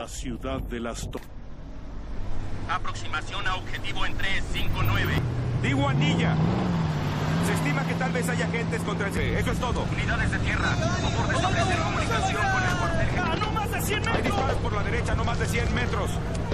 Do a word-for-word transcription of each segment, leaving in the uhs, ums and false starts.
la ciudad de las torres. Aproximación a objetivo en tres, cinco, nueve. Digo anilla. Se estima que tal vez haya agentes contra el... Eso es todo. Unidades de tierra. Por favor, establecer comunicación con el cuartel. ¡Ah, no más de cien metros! Hay disparos por la derecha, no más de cien metros.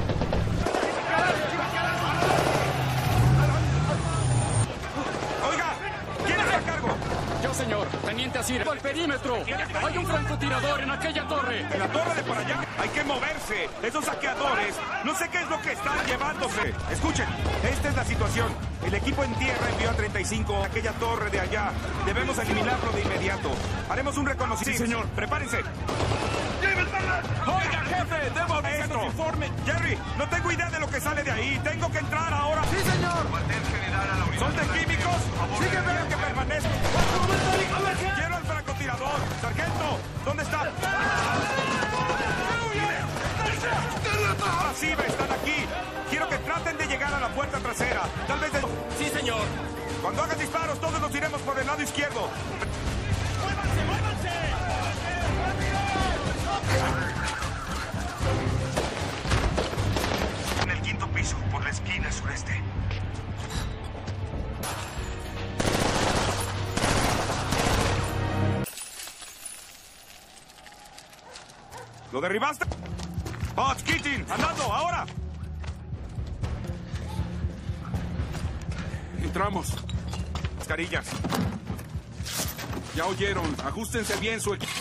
Oiga, ¿quién está a cargo? Yo, señor. Teniente Asir. ¡Al perímetro! ¡Hay un francotirador en aquella torre! ¡En la torre de por allá! ¡Hay que moverse! ¡Esos saqueadores! No sé qué es lo que están llevándose. Escuchen, esta es la situación. El equipo en tierra envió a treinta y cinco a aquella torre de allá. Debemos eliminarlo de inmediato. Haremos un reconocimiento. Sí, señor. Prepárense. Oiga, jefe, debo de esto. Informe. Jerry, no tengo idea de lo que sale de ahí. Tengo que entrar ahora. Sí, señor. Cuartel general a la unidad. ¿Son de químicos? Sí, jefe. Quiero que permanezca. Quiero al francotirador. Sargento, ¿dónde está? Masiva, están aquí. Quiero que traten de llegar a la puerta trasera. Tal vez... De... Sí, señor. Cuando hagan disparos, todos nos iremos por el lado izquierdo. ¡Muévanse, muévanse! En el quinto piso, por la esquina sureste. ¿Lo derribaste? ¡Potts, Keating! ¡Andando! ¡Ahora! Entramos. Mascarillas. Ya oyeron. Ajustense bien su equipo.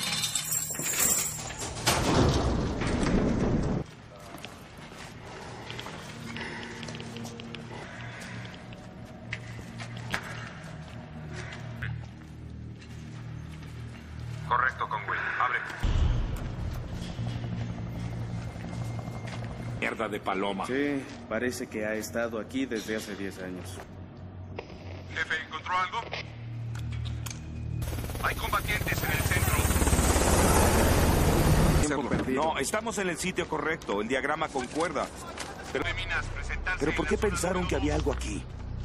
Correcto, Conway. Abre. Mierda de paloma. Sí, parece que ha estado aquí desde hace diez años. Jefe, ¿encontró algo? Hay combatientes en el centro. Tiempo perdido. No, estamos en el sitio correcto. El diagrama concuerda. Pero, pero ¿por qué pensaron que había algo aquí?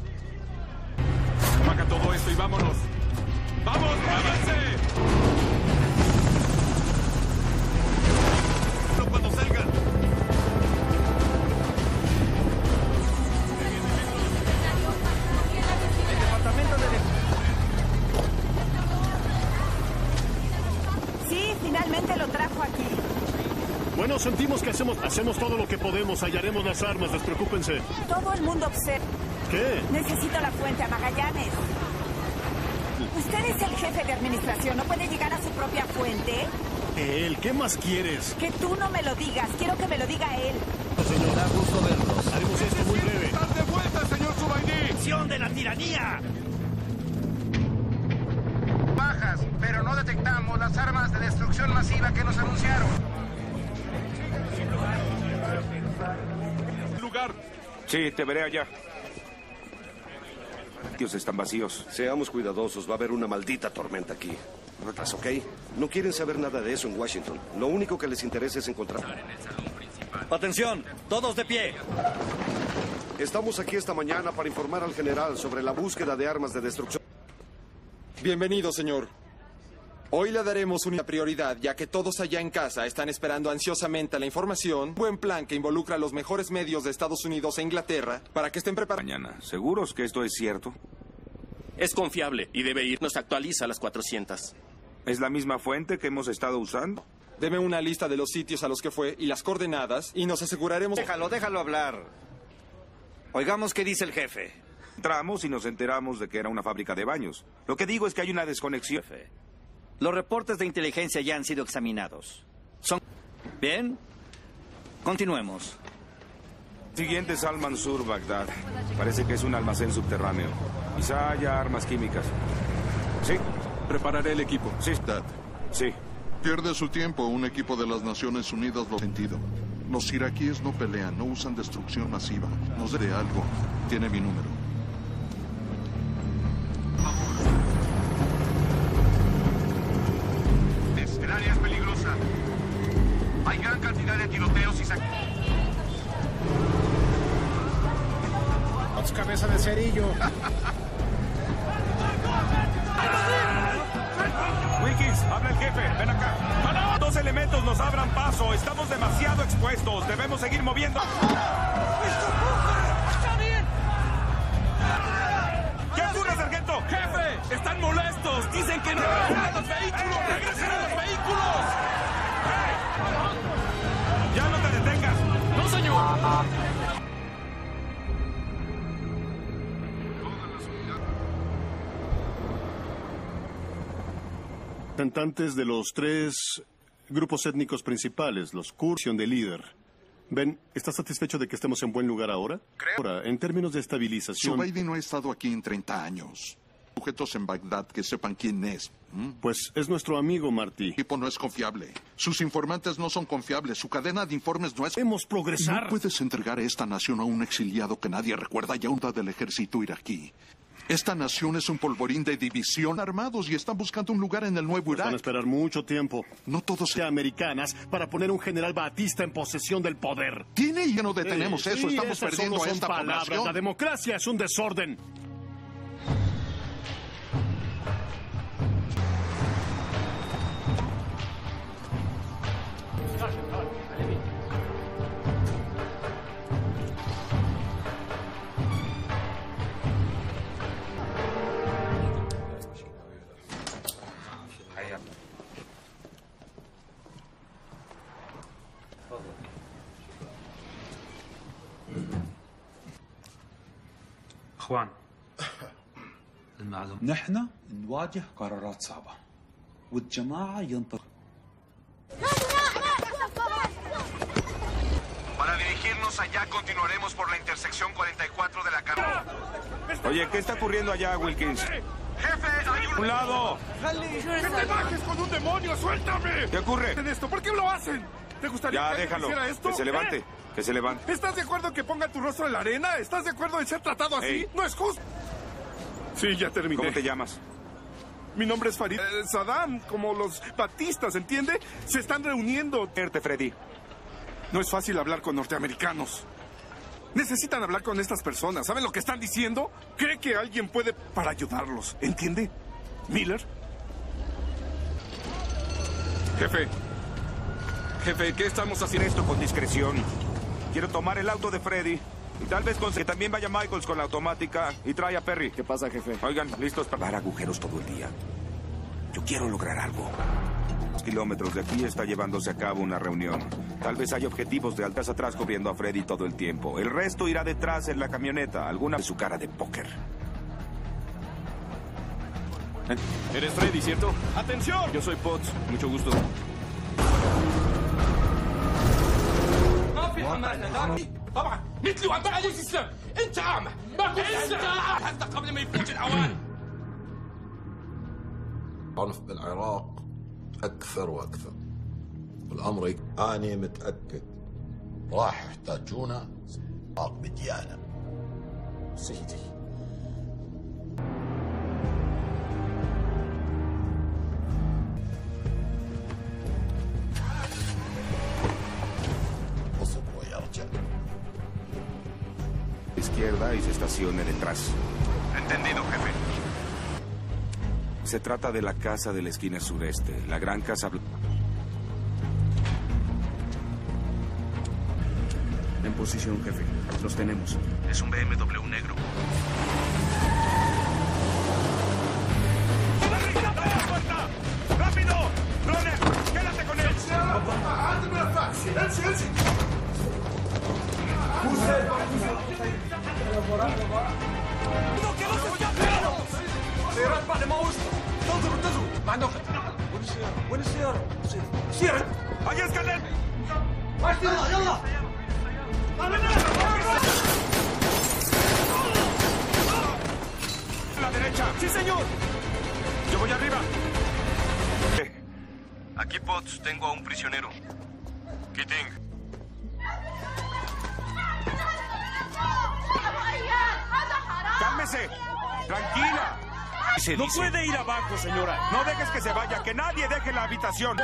Apaga todo esto y vámonos. ¡Vamos, váyanse! Cuando salgan. El departamento de... Sí, finalmente lo trajo aquí. Bueno, sentimos que hacemos, hacemos todo lo que podemos. Hallaremos las armas, despreocúpense. Todo el mundo observa. ¿Qué? Necesito la fuente a Magallanes. Usted es el jefe de administración. ¿No puede llegar a su propia fuente? Él, ¿qué más quieres? Que tú no me lo digas. Quiero que me lo diga él. Señor, da gusto verlos. Haremos esto muy breve. ¡Están de vuelta, señor Subaidí! ¡Acción de la tiranía! Bajas, pero no detectamos las armas de destrucción masiva que nos anunciaron. Lugar. Sí, te veré allá. Dios, están vacíos. Seamos cuidadosos, va a haber una maldita tormenta aquí. ¿Ok? No quieren saber nada de eso en Washington. Lo único que les interesa es encontrar... Atención, todos de pie. Estamos aquí esta mañana para informar al general sobre la búsqueda de armas de destrucción. Bienvenido, señor. Hoy le daremos una prioridad, ya que todos allá en casa están esperando ansiosamente la información. Un buen plan que involucra a los mejores medios de Estados Unidos e Inglaterra para que estén preparados. Mañana. ¿Seguros que esto es cierto? Es confiable y debe ir. Nos actualiza a las cuatrocientas. ¿Es la misma fuente que hemos estado usando? Deme una lista de los sitios a los que fue y las coordenadas y nos aseguraremos... Déjalo, déjalo hablar. Oigamos qué dice el jefe. Entramos y nos enteramos de que era una fábrica de baños. Lo que digo es que hay una desconexión. Jefe, los reportes de inteligencia ya han sido examinados. Son... ¿Bien? Continuemos. Siguiente es Al Mansur, Bagdad. Parece que es un almacén subterráneo. Quizá haya armas químicas. ¿Sí? Prepararé el equipo. Sí. Dad, Sí. pierde su tiempo. Un equipo de las Naciones Unidas lo ha sentido. Los iraquíes no pelean, no usan destrucción masiva. Nos dé algo. Tiene mi número. El área es peligrosa. Hay gran cantidad de tiroteos y saqueos. Cabeza de cerillo. Wilkins, habla el jefe. Ven acá. Dos elementos nos abran paso. Estamos demasiado expuestos. Debemos seguir moviendo. ¡Está bien! ¿Qué ocurre, sargento? ¡Jefe! ¡Están molestos! ¡Dicen que no! ¡A los vehículos! ¡Regresen a los vehículos! ¡Ya no te detengas! ¡No, señor! Representantes de los tres grupos étnicos principales, los Kurds de líder. Ben, ¿estás satisfecho de que estemos en buen lugar ahora? Creo. Ahora, en términos de estabilización... Zubaidi no ha estado aquí en treinta años. Sujetos en Bagdad que sepan quién es. ¿Mm? Pues es nuestro amigo, Martí. El tipo no es confiable. Sus informantes no son confiables. Su cadena de informes no es... Debemos progresar. No puedes entregar a esta nación a un exiliado que nadie recuerda y a un del ejército iraquí. Esta nación es un polvorín de división armados y están buscando un lugar en el nuevo Irak. Van a esperar mucho tiempo. No todos sean americanas para poner un general Batista en posesión del poder. Tiene y ya no detenemos sí, eso. Sí, estamos perdiendo solo a esta son palabras. población. La democracia es un desorden. اخوان المعلوم نحن نواجه قرارات صعبة والجماعة ينطق Para dirigirnos allá continuaremos por la intersección cuarenta y cuatro de la carretera. Oye, ¿qué está ocurriendo allá, Wilkins? Jefe, hay un... ¡Un lado! ¡Que te bajes con un demonio! ¡Suéltame! ¿Qué ocurre? Esto? ¿Por qué lo hacen? ¿Te gustaría Ya, que déjalo. hiciera esto? Que se levante. ¿Eh? Que se levante. ¿Estás de acuerdo que ponga tu rostro en la arena? ¿Estás de acuerdo en ser tratado así? Ey. No es justo. Sí, ya terminé. ¿Cómo te llamas? Mi nombre es Farid. Eh, Saddam, como los batistas, ¿entiende? Se están reuniendo. Verte, Freddy. No es fácil hablar con norteamericanos. Necesitan hablar con estas personas. ¿Saben lo que están diciendo? Cree que alguien puede para ayudarlos. ¿Entiende? Miller. Jefe. Jefe, ¿qué estamos haciendo esto con discreción? Quiero tomar el auto de Freddy. Y tal vez con que también vaya Michaels con la automática y trae a Perry. ¿Qué pasa, jefe? Oigan, listos para dar agujeros todo el día. Yo quiero lograr algo. Kilómetros de aquí está llevándose a cabo una reunión. Tal vez hay objetivos de altas atrás cubriendo a Freddy todo el tiempo. El resto irá detrás en la camioneta. Alguna de su cara de póker. Eres Freddy, ¿cierto? ¡Atención! Yo soy Potts. Mucho gusto. طبعا مثلي وعم بقى ليش اسلام انت اعمى ما كنت اسلام هذا قبل ما يفوت الاوان العنف بالعراق اكثر واكثر والامر يك... انا متاكد راح يحتاجونا عراق بديانه سيدي Izquierda y se estacione detrás. Entendido, jefe. Se trata de la casa de la esquina sureste, la gran casa... En posición, jefe. Los tenemos. Es un B M W negro. ¡Rápido! ¡Runner! ¡Quédate con él! ¡No, que no se escapen! سيارات بعد ما وصلوا انتظروا انتظروا ما عندهم وين السيارة؟ وين السيارة؟ سيارة ¡Allá escalen! يلا يلا ¡A la derecha! ¡Sí, señor! ¡Yo voy arriba! Aquí, Potts, tengo a un prisionero. Keating. ¡Cálmese! ¡Tranquila! No puede ir abajo, señora. No dejes que se vaya, que nadie deje la habitación.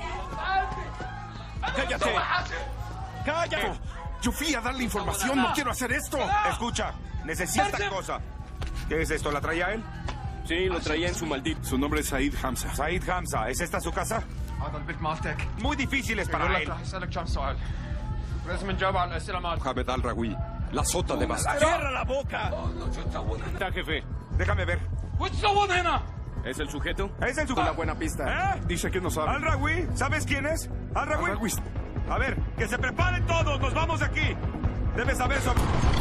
¡Cállate! ¡Cállate! Yo fui a darle información, no quiero hacer esto. Escucha, necesito esta cosa. ¿Qué es esto? ¿La traía él? Sí, lo traía en su maldito. Su nombre es Said Hamza. Said Hamza, ¿es esta su casa? Muy difíciles para él. Javed al-Rawi, la sota de Basra. ¡Cierra la boca! Está, jefe. Déjame ver. ¿Es el sujeto? ¿Es el sujeto? Una buena pista. ¿Eh? Dice que no sabe. Al-Rawi, ¿sabes quién es? Al-Rawi. Al-Rawi. A ver, que se preparen todos, nos vamos de aquí. Debes saber eso.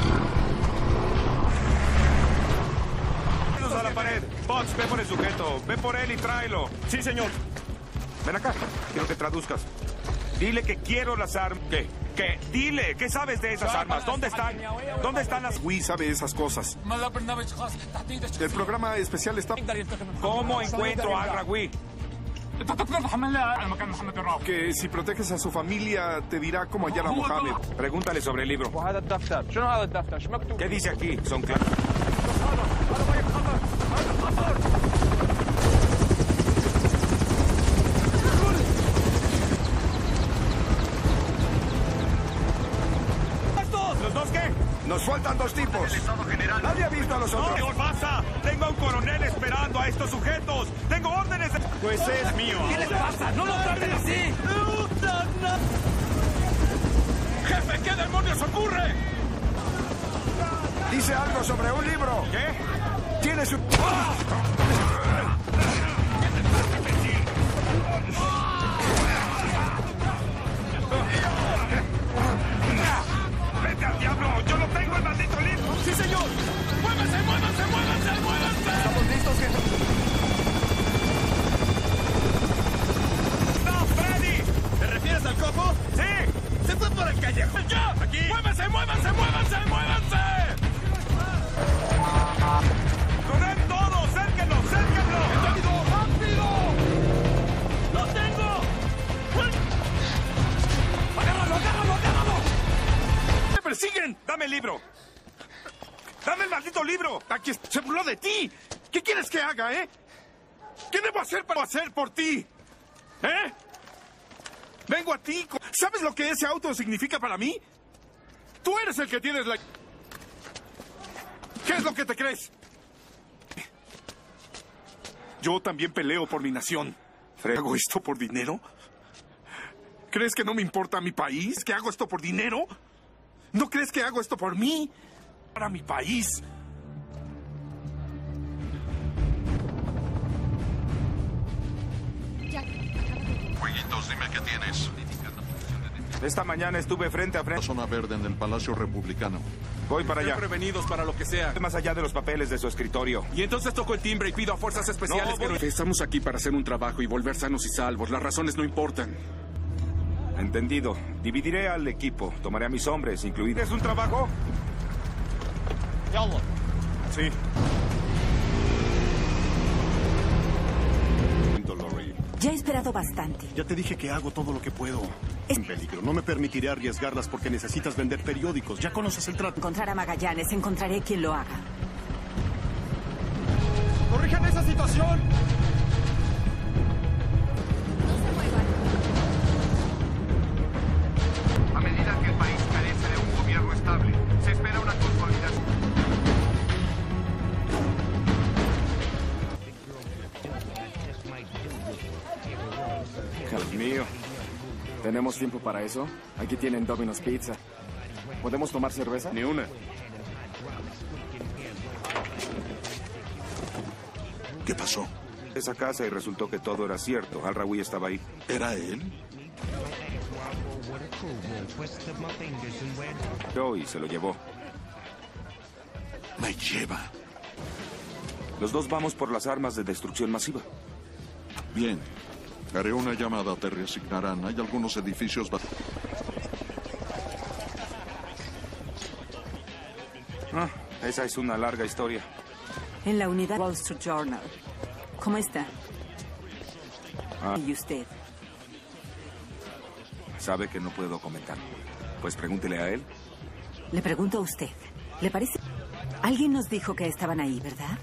A la pared. Fox, ve por el sujeto. Ve por él y tráelo. Sí, señor. Ven acá. Quiero que traduzcas. Dile que quiero las armas. ¿Qué? ¿Qué? Dile. ¿Qué sabes de esas armas? ¿Dónde están? ¿Dónde están las...? Wii sabe esas cosas. El programa especial está... ¿Cómo encuentro a Al-Rawi? Que si proteges a su familia, te dirá cómo hallar a Mohammed. Pregúntale sobre el libro. ¿Qué dice aquí? Son claros. ¿Los dos qué? Nos faltan dos tipos. Nadie ha visto a los otros. ¿Qué os pasa? Tengo a un coronel esperando a estos sujetos. Tengo órdenes de... Pues es mío. ¿Qué les pasa? ¡No lo traten así! ¡Jefe, qué demonios ocurre! Dice algo sobre un libro. ¿Qué? Tiene su... ¡Vete al diablo! ¡Yo no tengo el maldito libro! ¡Sí, señor! ¡Muévanse, muévanse, muévanse, muévanse! ¿Estamos listos, jefe? ¡No, Freddy! ¿Te refieres al cojo? ¡Sí! ¡Se fue por el callejón! ¡Ya! ¡Aquí! ¡Muévanse, muévanse, muévanse, muévanse! ¡Corred todos! ¡Cérquenlo, cérquenlo! ¡Rápido, rápido! ¡Lo tengo! ¡Agárralo, agárralo, agárralo! ¡Me persiguen! ¡Dame el libro! ¡Dame el maldito libro! Aquí se burló de ti. ¿Qué quieres que haga, eh? ¿Qué debo hacer para hacer por ti? ¿Eh? Vengo a ti. ¿Sabes lo que ese auto significa para mí? Tú eres el que tienes la... ¿Qué es lo que te crees? Yo también peleo por mi nación. ¿Hago esto por dinero? ¿Crees que no me importa mi país? ¿Que hago esto por dinero? ¿No crees que hago esto por mí? Para mi país. Jueguitos, dime qué tienes. Esta mañana estuve frente a frente. La zona verde en el Palacio Republicano. Voy para allá. Estén prevenidos para lo que sea. Más allá de los papeles de su escritorio. Y entonces toco el timbre y pido a fuerzas especiales No, que... voy- Estamos aquí para hacer un trabajo y volver sanos y salvos. Las razones no importan. Entendido. Dividiré al equipo. Tomaré a mis hombres, incluido. ¿Es un trabajo? Sí. Ya he esperado bastante. Ya te dije que hago todo lo que puedo. Es- En peligro. No me permitiré arriesgarlas porque necesitas vender periódicos. Ya conoces el trato. Encontrar a Magallanes, encontraré quien lo haga. ¡Corrijan esa situación! A medida que el país carece de un gobierno estable, se espera una consolidación. Dios mío. ¿Tenemos tiempo para eso? Aquí tienen Domino's Pizza. ¿Podemos tomar cerveza? Ni una. ¿Qué pasó? Esa casa y resultó que todo era cierto. Al-Rawi estaba ahí. ¿Era él? Yo y se lo llevó. Me lleva. Los dos vamos por las armas de destrucción masiva. Bien. Haré una llamada, te reasignarán. Hay algunos edificios... va- Ah, esa es una larga historia. En la unidad Wall Street Journal. ¿Cómo está? Ah, ¿Y usted? sabe que no puedo comentar. Pues pregúntele a él. Le pregunto a usted. ¿Le parece? Alguien nos dijo que estaban ahí, ¿verdad?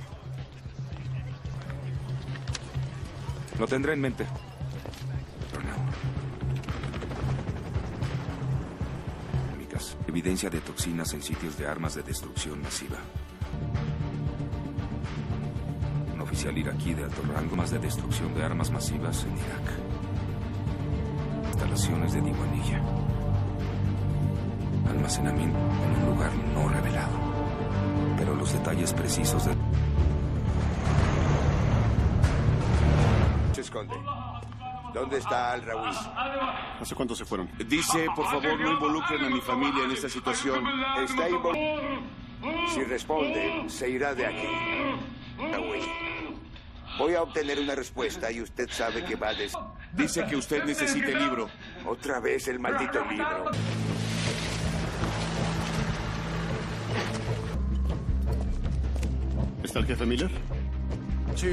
Lo tendré en mente. Pero no. Químicas. Evidencia de toxinas en sitios de armas de destrucción masiva. Un oficial oficial iraquí de alto rango más de destrucción de armas masivas en Irak. Instalaciones de Diwanilla. Almacenamiento en un lugar no revelado. Pero los detalles precisos de... Se esconde. ¿Dónde está Al-Rawi? ¿Hace cuánto se fueron? Dice, por favor, no involucren a mi familia en esta situación. Está involucrado. Si responde, se irá de aquí. Al-Rawi. Voy a obtener una respuesta y usted sabe que va a decir... Dice que usted necesita el libro. Otra vez el maldito libro. ¿Está el jefe Miller? Sí.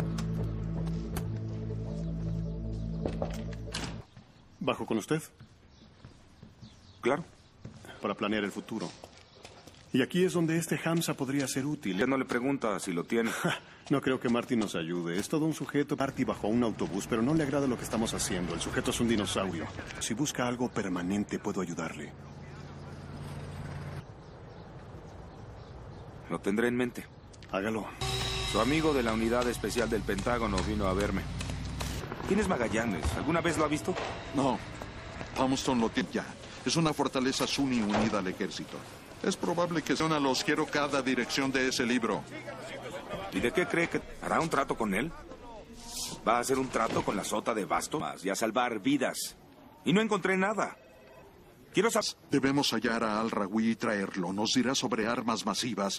¿Bajo con usted? Claro. Para planear el futuro. Y aquí es donde este Hamza podría ser útil. Ya no le pregunta si lo tiene. No creo que Marty nos ayude. Es todo un sujeto. Marty bajó a un autobús, pero no le agrada lo que estamos haciendo. El sujeto es un dinosaurio. Si busca algo permanente, puedo ayudarle. Lo tendré en mente. Hágalo. Su amigo de la unidad especial del Pentágono vino a verme. ¿Quién es Magallanes? ¿Alguna vez lo ha visto? No. Palmerston lo tiene ya. Es una fortaleza suní unida al ejército. Es probable que sea una los quiero cada dirección de ese libro. ¿Y de qué cree que hará un trato con él? ¿Va a hacer un trato con la sota de Basto? Y a salvar vidas. Y no encontré nada. Quiero saber... Debemos hallar a Al-Rawi y traerlo. Nos dirá sobre armas masivas.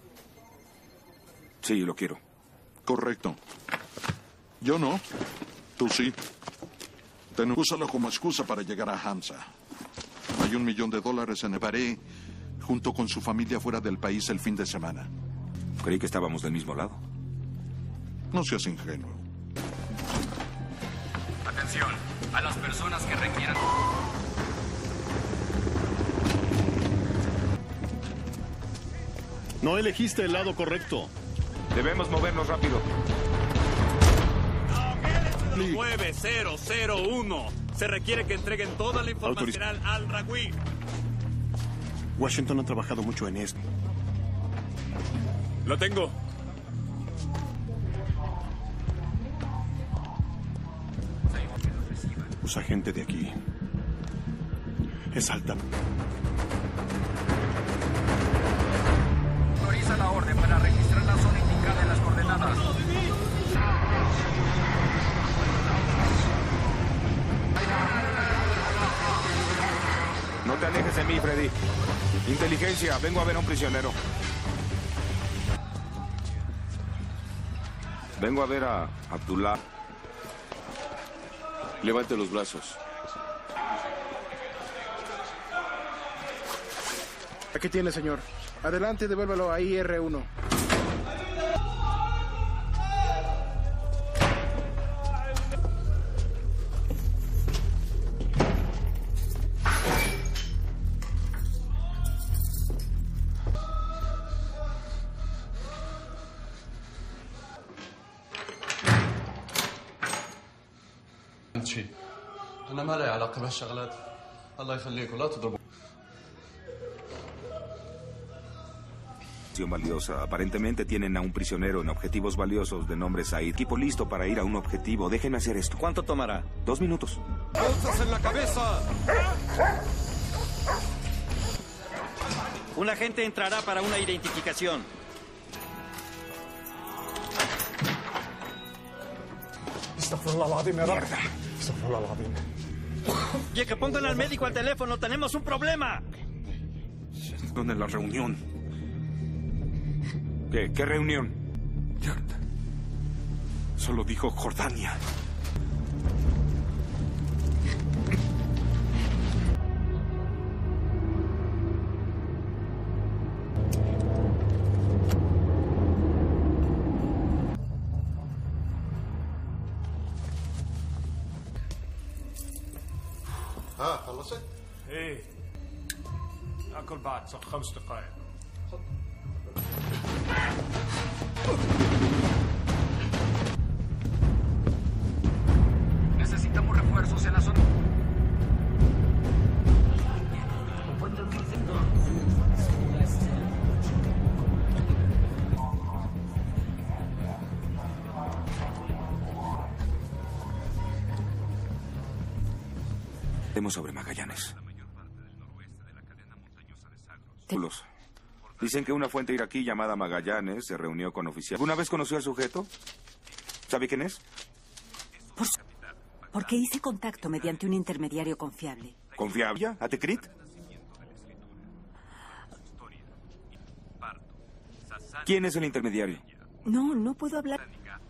Sí, lo quiero. Correcto. Yo no. Tú sí. Ten, úsalo como excusa para llegar a Hamza. Hay un millón de dólares en Ebaré, junto con su familia fuera del país el fin de semana. Creí que estábamos del mismo lado. No seas ingenuo. Atención, a las personas que requieran... No elegiste el lado correcto. Debemos movernos rápido. nueve cero cero uno. Se requiere que entreguen toda la información al Al-Rawi. Washington ha trabajado mucho en esto. Lo tengo. Usa gente de aquí. Es alta. Autoriza la orden para registrar la zona indicada en las coordenadas. No te alejes de mí, Freddy. Inteligencia, vengo a ver a un prisionero. Vengo a ver a Abdullah. Levante los brazos. Aquí tiene, señor. Adelante, devuélvalo a I R uno. شيء انا ما لي علاقه بهالشغلات الله يخليك ولا تضربوا valiosa. Aparentemente tienen a un prisionero en objetivos valiosos de nombre Said. Equipo listo para ir a un objetivo. Déjenme hacer esto. ¿Cuánto tomará? Dos minutos. ¡Bolsas en la cabeza! Un agente entrará para una identificación. Astaghfirullah al-azim, ya Rab. Astaghfirullah al-azim. Oye, que pongan al médico al teléfono. ¡Tenemos un problema! ¿Dónde es la reunión? ¿Qué? ¿Qué reunión? Solo dijo Jordania. ها خلصت؟ ايه ناكل بعد صار خمس دقائق. Necesitamos refuerzos en la zona. Temo sobre Magallanes. Dicen que una fuente iraquí llamada Magallanes se reunió con oficiales. ¿Alguna vez conoció al sujeto? ¿Sabe quién es? Por su... Porque hice contacto mediante un intermediario confiable. ¿Confiable? ¿A Tekrit? ¿Quién es el intermediario? No, no puedo hablar.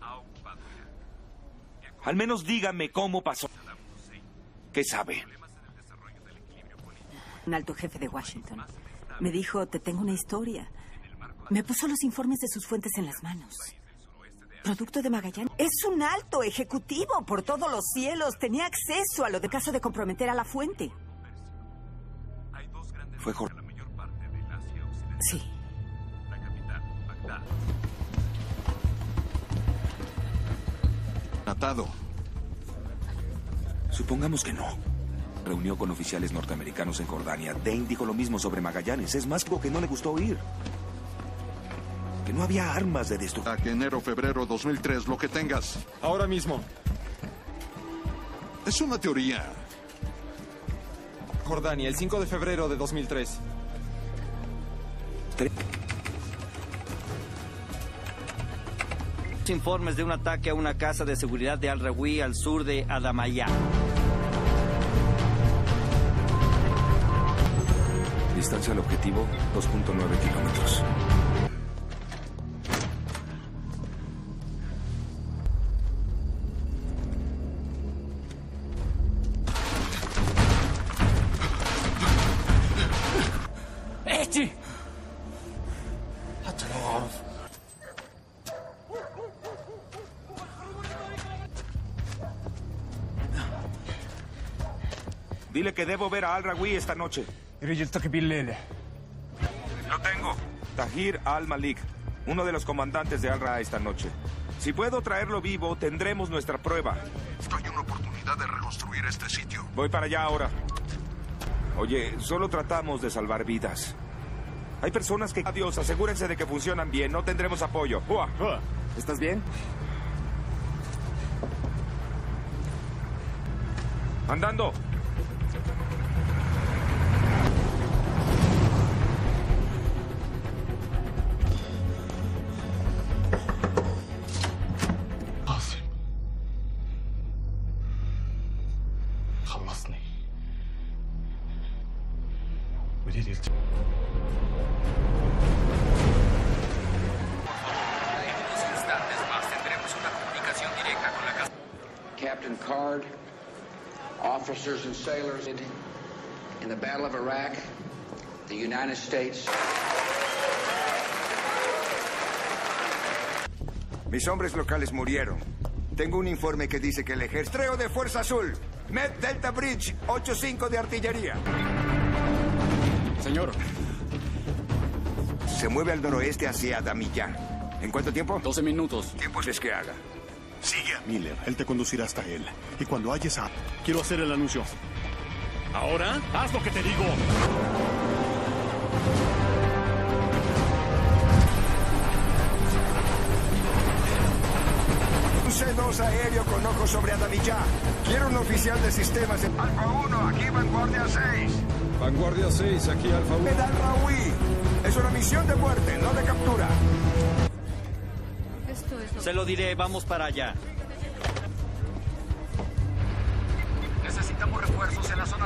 Al menos dígame cómo pasó. ¿Qué sabe? Un alto jefe de Washington. Me dijo, te tengo una historia. Me puso los informes de sus fuentes en las manos. Producto de Magallanes. Es un alto ejecutivo por todos los cielos. Tenía acceso a lo de caso de comprometer a la fuente. Fue Jorge. Sí. Atado. Supongamos que no. Reunió con oficiales norteamericanos en Jordania. Dane dijo lo mismo sobre Magallanes. Es más que no le gustó oír. Que no había armas de destrucción. A que enero, febrero dos mil tres, lo que tengas. Ahora mismo. Es una teoría. Jordania, el cinco de febrero de dos mil tres. Tre- Informes de un ataque a una casa de seguridad de Al-Rawi al sur de Adamayá. Distancia al objetivo, dos punto nueve kilómetros. احكي حتى لو أعرف. Dile que debo ver a Al-Rawi esta noche. رجلتك بالليلة. Lo tengo. Tahir Al-Malik, uno de los comandantes de Al-Ra esta noche. Si puedo traerlo vivo, tendremos nuestra prueba. Esto hay una oportunidad de reconstruir este sitio. Voy para allá ahora. Oye, solo tratamos de salvar vidas. Hay personas que... Adiós, asegúrense de que funcionan bien. No tendremos apoyo. ¡Ua! ¿Estás bien? Andando. قاسم خلصني. وليد يلت... Captain Card, officers and sailors in the Battle of Iraq, the United States. Mis hombres locales murieron. Tengo un informe que dice que el ejército... Treo de Fuerza Azul. Med Delta Bridge, ocho cinco de artillería. Señor. Se mueve al noroeste hacia Adamiyá. ¿En cuánto tiempo? doce minutos. ¿Tiempo es que haga? Sigue. Miller, él te conducirá hasta él. Y cuando halles a... Quiero hacer el anuncio. ¿Ahora? ¡Haz lo que te digo! Un C dos aéreo con ojos sobre Adamiyá. Quiero un oficial de sistemas de... Alfa uno, aquí Vanguardia seis. Vanguardia seis, aquí Alfa uno. Al-Rawi. Es una misión de muerte, no de captura. Esto es lo... Se lo diré, vamos para allá. Necesitamos refuerzos en la zona.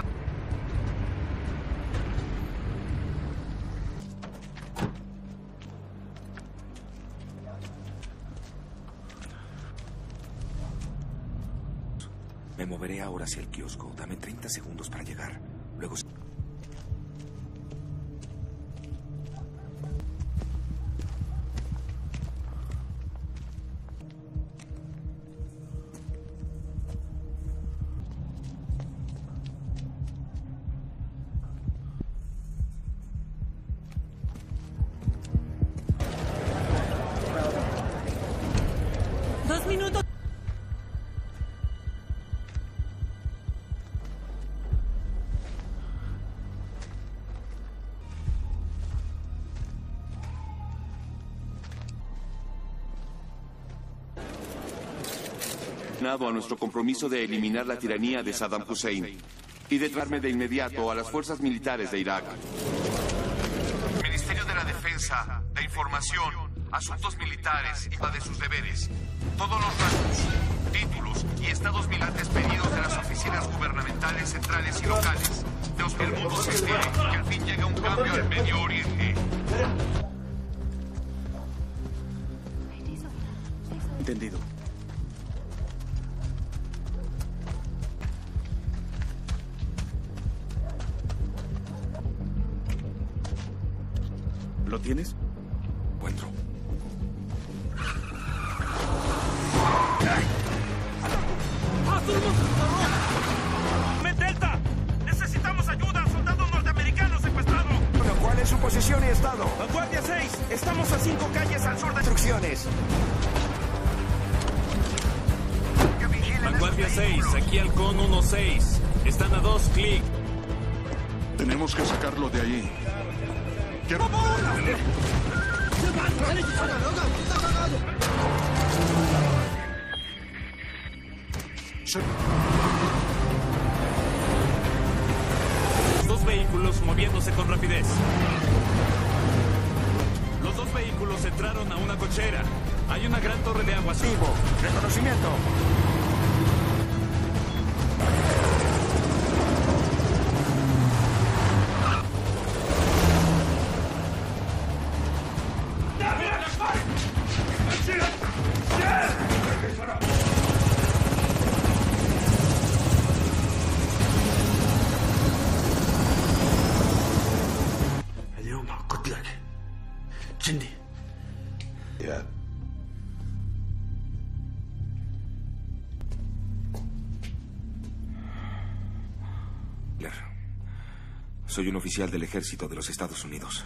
Me moveré ahora hacia el kiosco. Dame treinta segundos para llegar. Luego... Dos minutos. A nuestro compromiso de eliminar la tiranía de Saddam Hussein. y de traerme de inmediato a las fuerzas militares de Irak. Ministerio de la Defensa, de Información, Asuntos Militares y de sus deberes. Todos los rangos, títulos y estados militares pedidos de las oficinas gubernamentales centrales y locales. Dios, que el mundo se entere, que al fin llegue un cambio al Medio Oriente. Entendido. ¿Lo tienes? Encuentro. ¡Delta! ¡Necesitamos ayuda! ¡Soldados norteamericanos secuestrados! ¿Cuál es su posición y estado? Vanguardia seis, estamos a cinco calles al sur de... Instrucciones. Vanguardia seis, aquí Halcón uno seis. Están a dos clics. Tenemos que sacarlo de ahí. Quiero... Se... Dos vehículos moviéndose con rapidez. Los dos vehículos entraron a una cochera. Hay una gran torre de agua. Vivo. Reconocimiento. Soy un oficial del ejército de los Estados Unidos.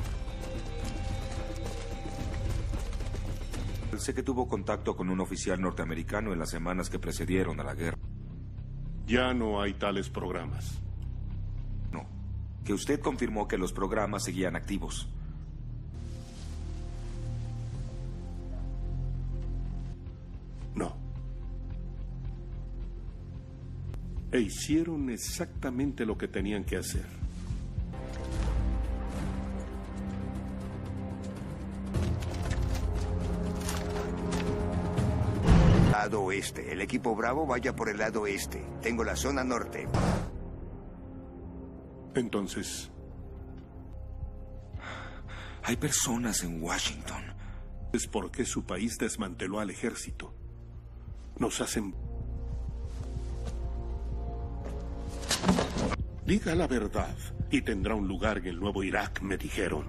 Sé que tuvo contacto con un oficial norteamericano en las semanas que precedieron a la guerra. Ya no hay tales programas. No. Que usted confirmó que los programas seguían activos. No. E hicieron exactamente lo que tenían que hacer. Lado oeste. El equipo Bravo vaya por el lado este. Tengo la zona norte. Entonces... Hay personas en Washington. Es porque su país desmanteló al ejército. Nos hacen... Diga la verdad y tendrá un lugar en el nuevo Irak, me dijeron.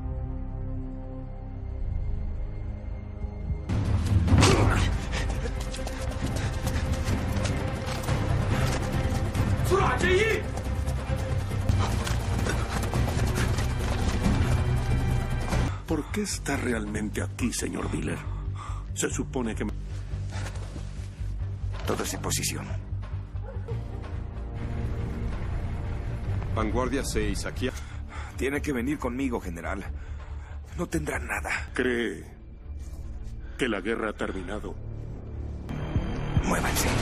¿Por qué está realmente aquí, señor Miller? Se supone que... Todos en posición. Vanguardia seis, aquí... Tiene que venir conmigo, general. No tendrá nada. ¿Cree que la guerra ha terminado? Muévanse.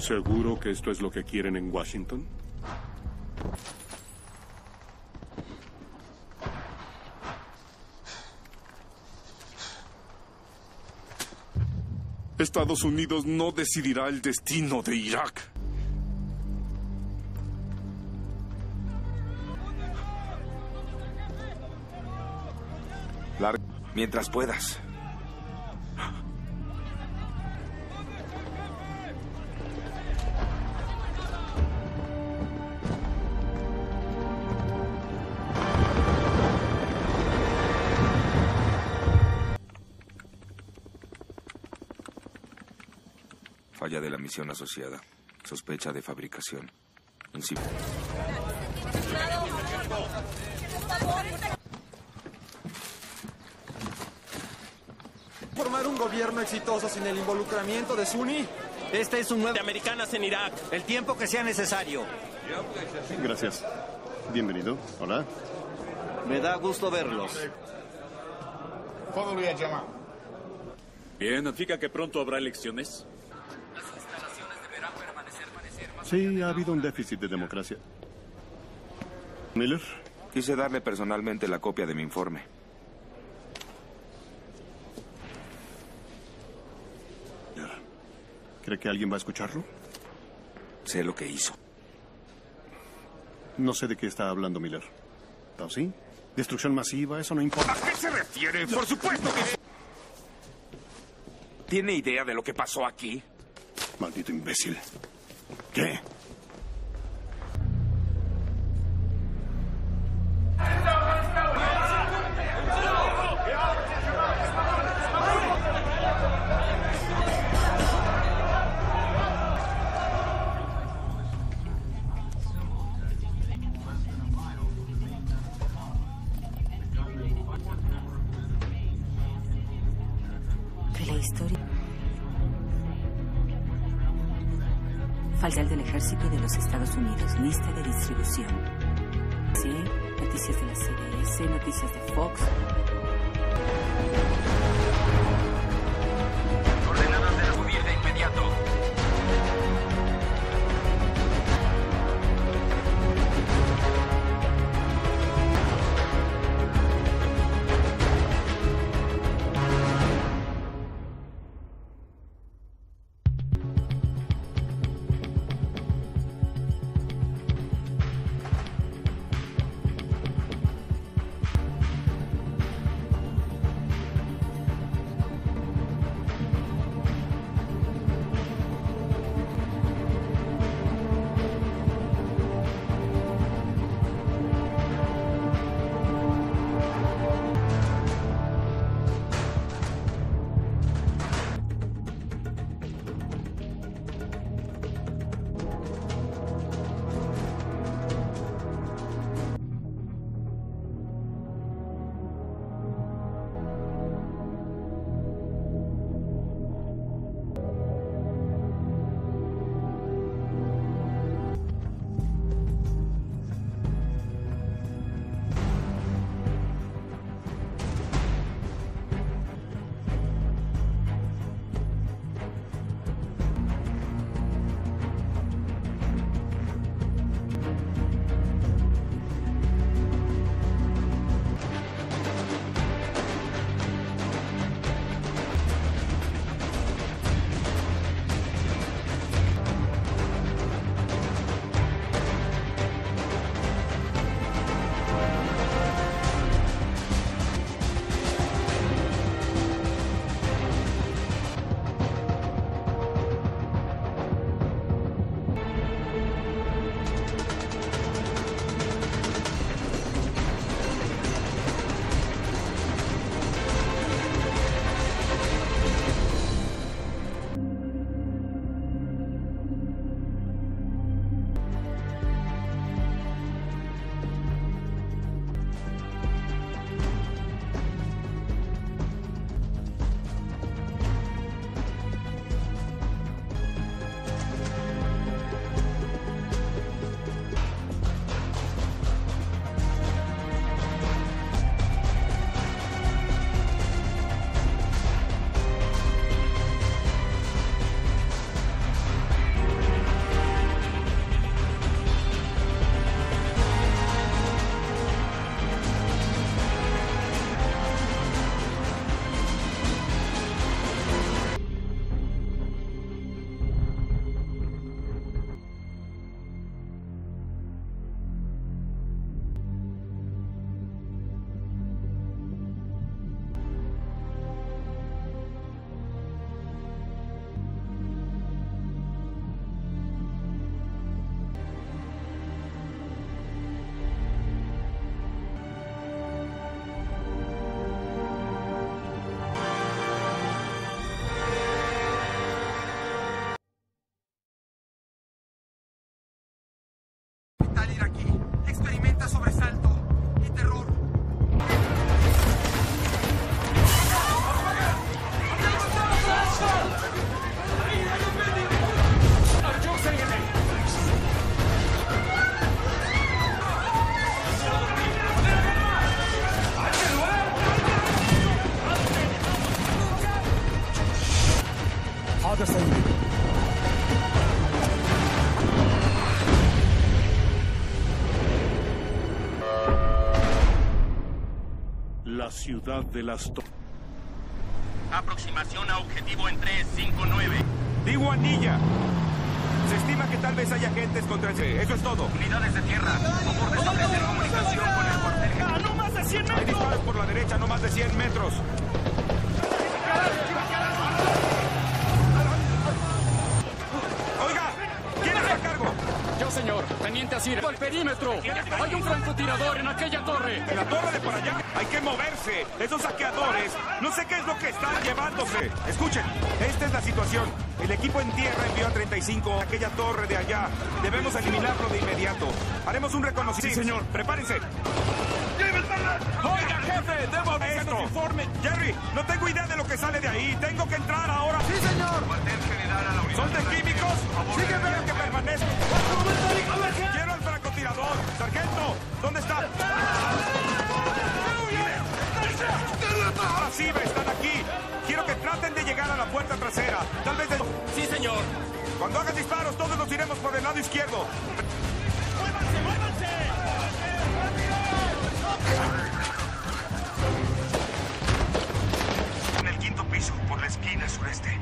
¿Seguro que esto es lo que quieren en Washington? Estados Unidos no decidirá el destino de Irak. Larga, mientras puedas. Falla de la misión asociada. Sospecha de fabricación. Incidente. ¿Formar un gobierno exitoso sin el involucramiento de Sunni? Este es un nuevo... De americanas en Irak. El tiempo que sea necesario. Gracias. Bienvenido. Hola. Me da gusto verlos. Bien, ¿significa que pronto habrá elecciones? Sí, ha habido un déficit de democracia. ¿Miller? Quise darle personalmente la copia de mi informe. ¿Cree que alguien va a escucharlo? Sé lo que hizo. No sé de qué está hablando Miller. ¿O sí? Destrucción masiva, eso no importa. ¿A qué se refiere? Por supuesto que... ¿Tiene idea de lo que pasó aquí? Maldito imbécil. ¿Qué? Que la historia... Falsal del Ejército de los Estados Unidos, lista de distribución. Sí, noticias de la C B S, noticias de Fox. Coordenadas de acudir de inmediato. La ciudad de las... Aproximación a objetivo en tres, cinco, nueve. Digo anilla. Se estima que tal vez haya agentes contra el... Eso es todo. Unidades de tierra. Por favor, restablecer comunicación con el cuartel. ¡No más de cien metros! Hay disparos por la derecha, no más de cien metros. Oiga, ¿quién está a cargo? Yo, señor. Teniente Asir. ¡Al perímetro! Hay un francotirador en aquella torre. ¿En la torre de por allá? Hay que moverse. Esos saqueadores, no sé qué es lo que están llevándose. Escuchen, esta es la situación. El equipo en tierra envió a treinta y cinco a aquella torre de allá. Debemos eliminarlo de inmediato. Haremos un reconocimiento. Sí, señor. Prepárense. Oiga, jefe, debo de esto. Informe. Jerry, no tengo idea de lo que sale de ahí. Tengo que entrar ahora. Sí, señor. ¿Son de químicos? Sígueme. Quiero que permanezca. Quiero al francotirador. Sargento, ¿dónde está? Ahora sí, están aquí. Quiero que traten de llegar a la puerta trasera. Tal vez de... Sí, señor. Cuando hagas disparos, todos nos iremos por el lado izquierdo. ¡Muévanse, muévanse! En el quinto piso, por la esquina sureste.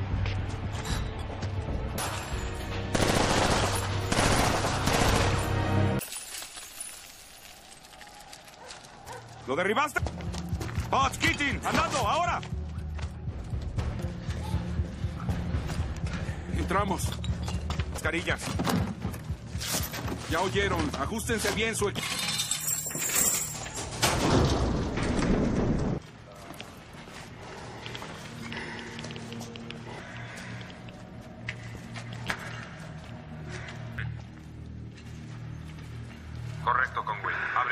¿Lo derribaste? ¡Hot, Keating! ¡Andando, ahora! Entramos. Mascarillas. Ya oyeron. Ajustense bien su equipo. Correcto, Conway. Abre.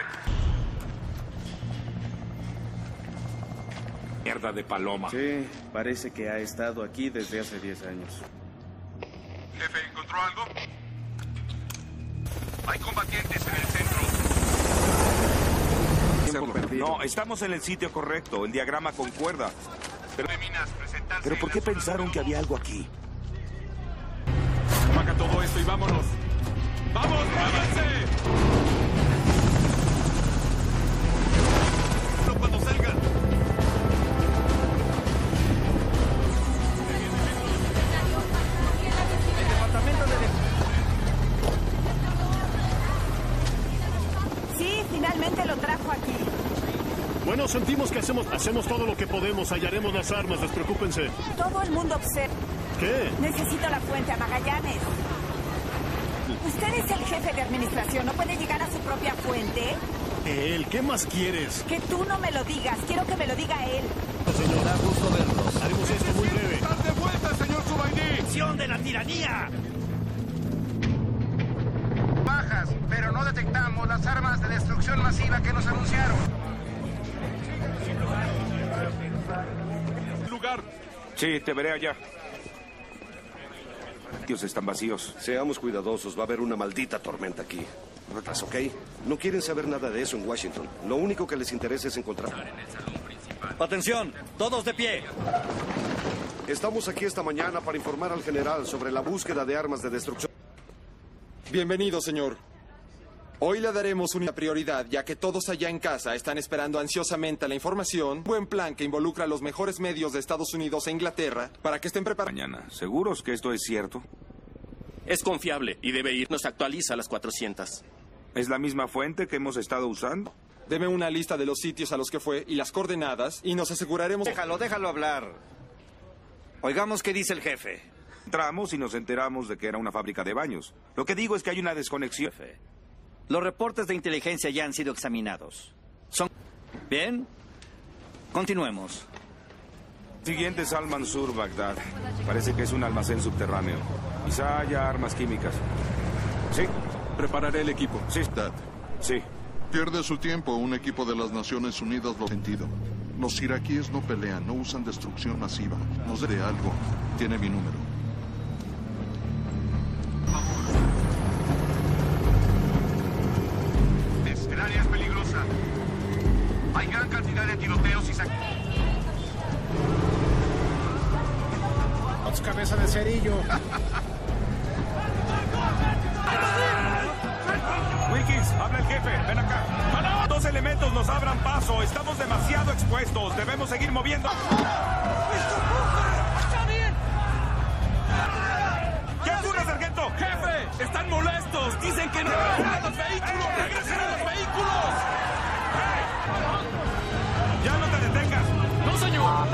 Mierda de paloma. Sí, parece que ha estado aquí desde hace diez años. Jefe, ¿encontró algo? Hay combatientes en el centro. No, estamos en el sitio correcto. El diagrama concuerda. Pero, ¿Pero por qué pensaron que había algo aquí? Apaga todo esto y vámonos. ¡Vamos, muévanse! Cuando salgan. El departamento de... Sí, finalmente lo trajo aquí. Bueno, sentimos que hacemos, hacemos todo lo que podemos. Hallaremos las armas, despreocúpense. Todo el mundo observa. ¿Qué? Necesito la fuente a Magallanes. Usted es el jefe de administración. ¿No puede llegar a su propia fuente? Él, ¿qué más quieres? Que tú no me lo digas. Quiero que me lo diga él. Señor, da gusto verlos. Haremos esto muy breve. ¡Están de vuelta, señor Zubaidí! ¡Acción de la tiranía! Bajas, pero no detectamos las armas de destrucción masiva que nos anunciaron. Lugar. Sí, te veré allá. Dios, están vacíos. Seamos cuidadosos, va a haber una maldita tormenta aquí. ¿Ok? No quieren saber nada de eso en Washington. Lo único que les interesa es encontrar... Atención, todos de pie. Estamos aquí esta mañana para informar al general sobre la búsqueda de armas de destrucción. Bienvenido, señor. Hoy le daremos una prioridad, ya que todos allá en casa están esperando ansiosamente la información. Un buen plan que involucra a los mejores medios de Estados Unidos e Inglaterra para que estén preparados. Mañana, ¿seguros que esto es cierto? Es confiable y debe ir. Nos actualiza a las cuatrocientas. ¿Es la misma fuente que hemos estado usando? Deme una lista de los sitios a los que fue y las coordenadas y nos aseguraremos... Déjalo, déjalo hablar. Oigamos qué dice el jefe. Entramos y nos enteramos de que era una fábrica de baños. Lo que digo es que hay una desconexión. Jefe. Los reportes de inteligencia ya han sido examinados. Son... ¿Bien? Continuemos. Siguiente es Al Mansur, Bagdad. Parece que es un almacén subterráneo. Quizá haya armas químicas. ¿Sí? Prepararé el equipo. Sí. Dad. Sí. Pierde su tiempo. Un equipo de las Naciones Unidas lo ha sentido. Los iraquíes no pelean, no usan destrucción masiva. Nos dé algo. Tiene mi número. El área es peligrosa. Hay gran cantidad de tiroteos y saqueos. Cabeza de cerillo. Wilkins, habla el jefe. Ven acá. dos elementos nos abran paso. Estamos demasiado expuestos. Debemos seguir moviendo. ¡Está bien! ¿Qué ocurre, sargento? ¡Jefe! ¡Están molestos! ¡Dicen que no! ¡Regresen a los vehículos! ¡Regresen a los vehículos! ¡Ya no te detengas! ¡No, señor!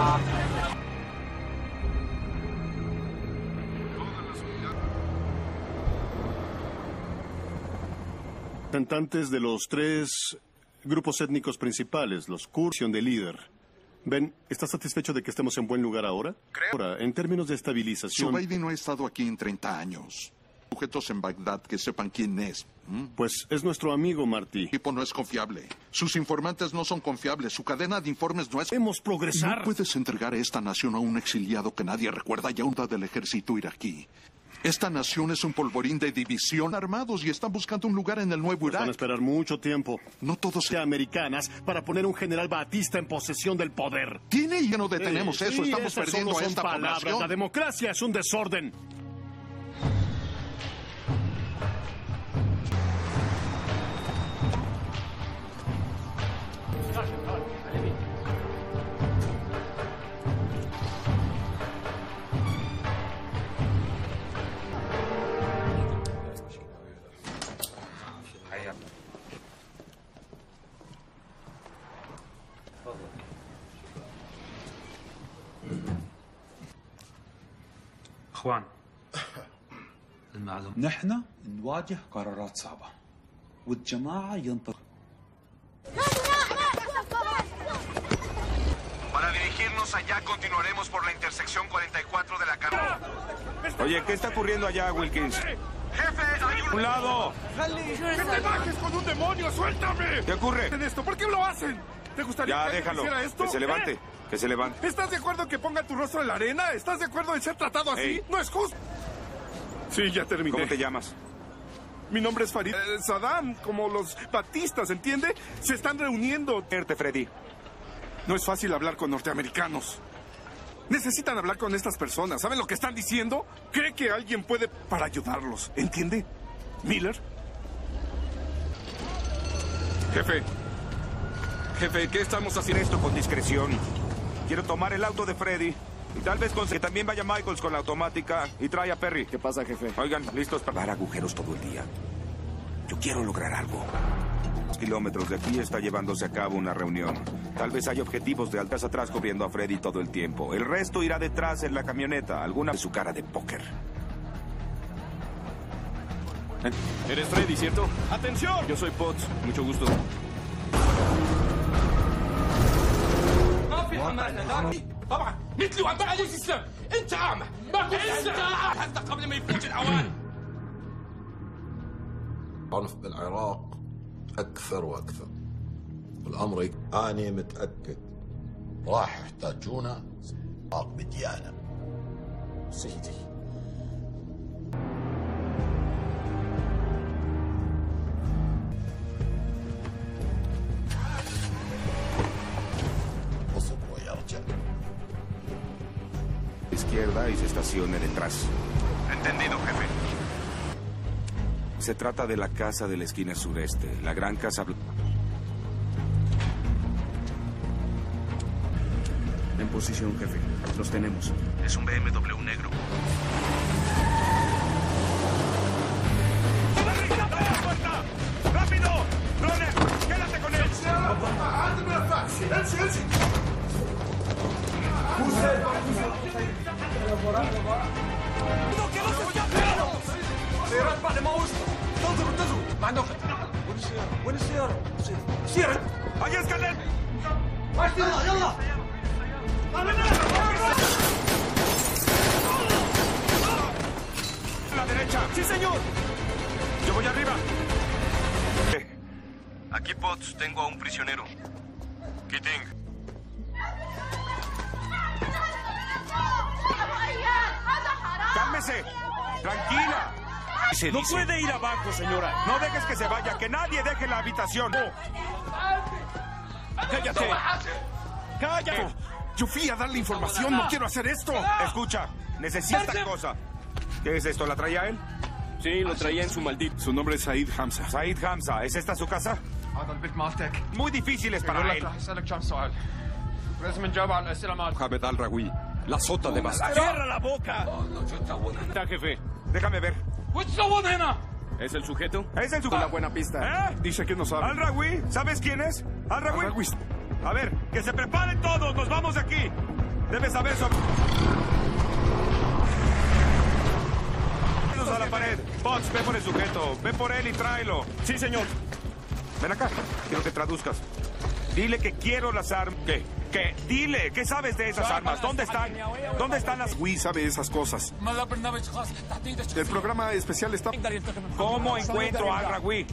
Representantes de los tres grupos étnicos principales, los Kurds de líder. Ben, ¿estás satisfecho de que estemos en buen lugar ahora? Creo. Ahora, en términos de estabilización... Zubeidi no ha estado aquí en treinta años. Sujetos en Bagdad que sepan quién es. ¿Mm? Pues es nuestro amigo, Martí. El tipo no es confiable. Sus informantes no son confiables. Su cadena de informes no es... Hemos progresar. No puedes entregar a esta nación a un exiliado que nadie recuerda y a un del ejército iraquí. Esta nación es un polvorín de división armados y están buscando un lugar en el nuevo Irak. Van a esperar mucho tiempo. No todos sean americanas para poner un general Batista en posesión del poder. Tiene y ya no detenemos sí, eso. Sí, Estamos perdiendo solo a son esta palabras. población. La democracia es un desorden. اخوان المعلوم نحن نواجه قرارات صعبه والجماعه ينطق Para dirigirnos allá continuaremos por la intersección cuarenta y cuatro de la carretera. Oye, ¿qué está ocurriendo allá, Wilkins? ¡Jefe, hay un... ¡Un lado! ¡Que te bajes con un demonio! ¡Suéltame! ¿Qué ocurre? Esto? ¿Por qué lo hacen? ¿Te gustaría Ya, que déjalo. hiciera esto? Que se levante. ¿Eh? Que se levante. ¿Estás de acuerdo que ponga tu rostro en la arena? ¿Estás de acuerdo en ser tratado así? Hey. No es justo. Sí, ya terminé. ¿Cómo te llamas? Mi nombre es Farid. Eh, Saddam, como los batistas, ¿entiende? Se están reuniendo. Verte, Freddy. No es fácil hablar con norteamericanos. Necesitan hablar con estas personas. ¿Saben lo que están diciendo? Cree que alguien puede para ayudarlos. ¿Entiende? Miller. Jefe. Jefe, ¿qué estamos haciendo? Esto con discreción. Quiero tomar el auto de Freddy. Y tal vez con... que también vaya Michaels con la automática y trae a Perry. ¿Qué pasa, jefe? Oigan, listos para dar agujeros todo el día. Yo quiero lograr algo. Kilómetros de aquí está llevándose a cabo una reunión. Tal vez hay objetivos de altas atrás cubriendo a Freddy todo el tiempo. El resto irá detrás en la camioneta. Alguna de su cara de póker. Eres Freddy, ¿cierto? ¡Atención! Yo soy Potts. Mucho gusto. ما في حماس هناك طبعا مثله عم بقى ليش يسلم انت اعمى ما كنت انت هذا قبل ما يفوت الاوان العنف بالعراق أكثر وأكثر والأمر أنا متأكد راح يحتاجونا بديانة سيدي اصبروا يا رجال Izquierda y se estacione detrás. Entendido, jefe. Se trata de la casa de la esquina sureste, la gran casa blanca. En posición, jefe. Los tenemos. Es un B M W negro. ¡Rápido! ¡Runner! ¡Quédate con él! امشي امشي سيارات بعد ما وصلوا انتظروا انتظروا ما عندهم خطة وين السيارة؟ وين السيارة؟ سيارة ¡Ahí escalen! يلا يلا ¡La derecha! ¡Sí, señor! Yo voy arriba. Aquí, Potts, tengo a un prisionero. Keating. ¡Cálmese! ¡Tranquila! No puede ir abajo, señora. No dejes que se vaya, que nadie deje la habitación. ¡Cállate! ¡Cállate! Yo fui a darle información, no quiero hacer esto. Escucha, necesito esta cosa. ¿Qué es esto? ¿La traía él? Sí, lo traía en su maldito. Su nombre es Said Hamza. Said Hamza, ¿es esta su casa? Muy difíciles para él. Mohamed Al-Rawi, la sota de Basto. ¡Cierra la boca! Está, jefe. Déjame ver. ¿Es el sujeto? Es el sujeto. Una buena pista. ¿Eh? Dice que no sabe. Al-Rawi, ¿sabes quién es? Al-Rawi. Al-Rawi. A ver, que se preparen todos, nos vamos de aquí. Debes saber sobre... a la pared. Box, ve por el sujeto. Ve por él y tráelo. Sí, señor. Ven acá. Quiero que traduzcas. Dile que quiero las armas. ¿Qué? ¿Qué? Dile. ¿Qué sabes de esas armas? ¿Dónde están? ¿Dónde están las...? Wii sabe esas cosas. El programa especial está... ¿Cómo encuentro a Al-Rawi?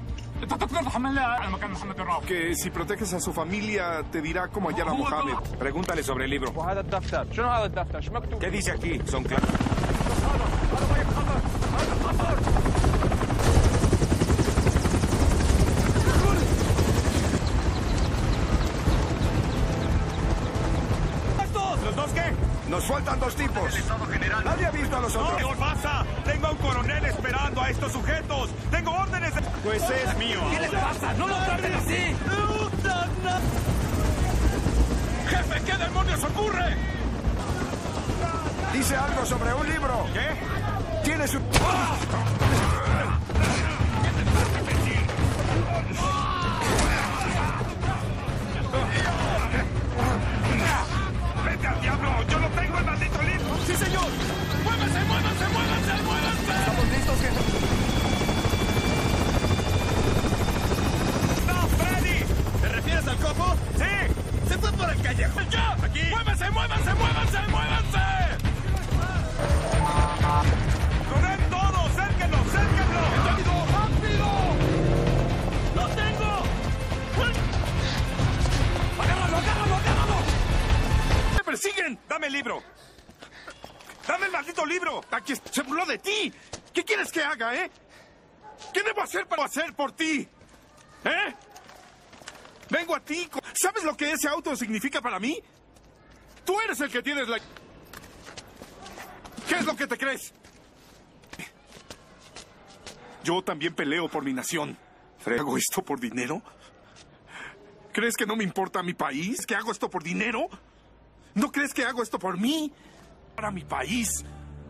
Que si proteges a su familia, te dirá cómo hallar a Mohamed. Pregúntale sobre el libro. ¿Qué dice aquí? Son claros. ¿Los dos qué? Nos faltan dos tipos. Nadie ha visto a los otros. ¡No, pasa! Tengo a un coronel esperando a estos sujetos. Tengo órdenes. De... Pues es mío. ¿Qué les pasa? ¡No lo traten así! ¡Jefe, qué demonios ocurre! Dice algo sobre un libro. ¿Qué? Tiene su... ¡Vete al diablo! ¡Yo no tengo el maldito libro! ¡Sí, señor! ¡Muévanse, muévanse, muévanse, muévanse! Estamos listos, jefe. ¡No, Freddy! ¿Te refieres al cojo? ¡Sí! ¡Se fue por el callejón! ¡Ya! ¡Aquí! ¡Muévanse, muévanse, muévanse, muévanse! ¡Corred todos! ¡Cérquenlo, cérquenlo! ¡Rápido, rápido! ¡Lo tengo! ¡Agárralo, agárralo, agárralo! ¡Me persiguen! ¡Dame el libro! ¡Dame el maldito libro! Aquí es- se burló de ti. ¿Qué quieres que haga, eh? ¿Qué debo hacer para hacer por ti? ¿Eh? Vengo a ti. co- ¿Sabes lo que ese auto significa para mí? Tú eres el que tienes la... ¿Qué es lo que te crees? Yo también peleo por mi nación. ¿Hago esto por dinero? ¿Crees que no me importa mi país? ¿Que hago esto por dinero? ¿No crees que hago esto por mí? Para mi país.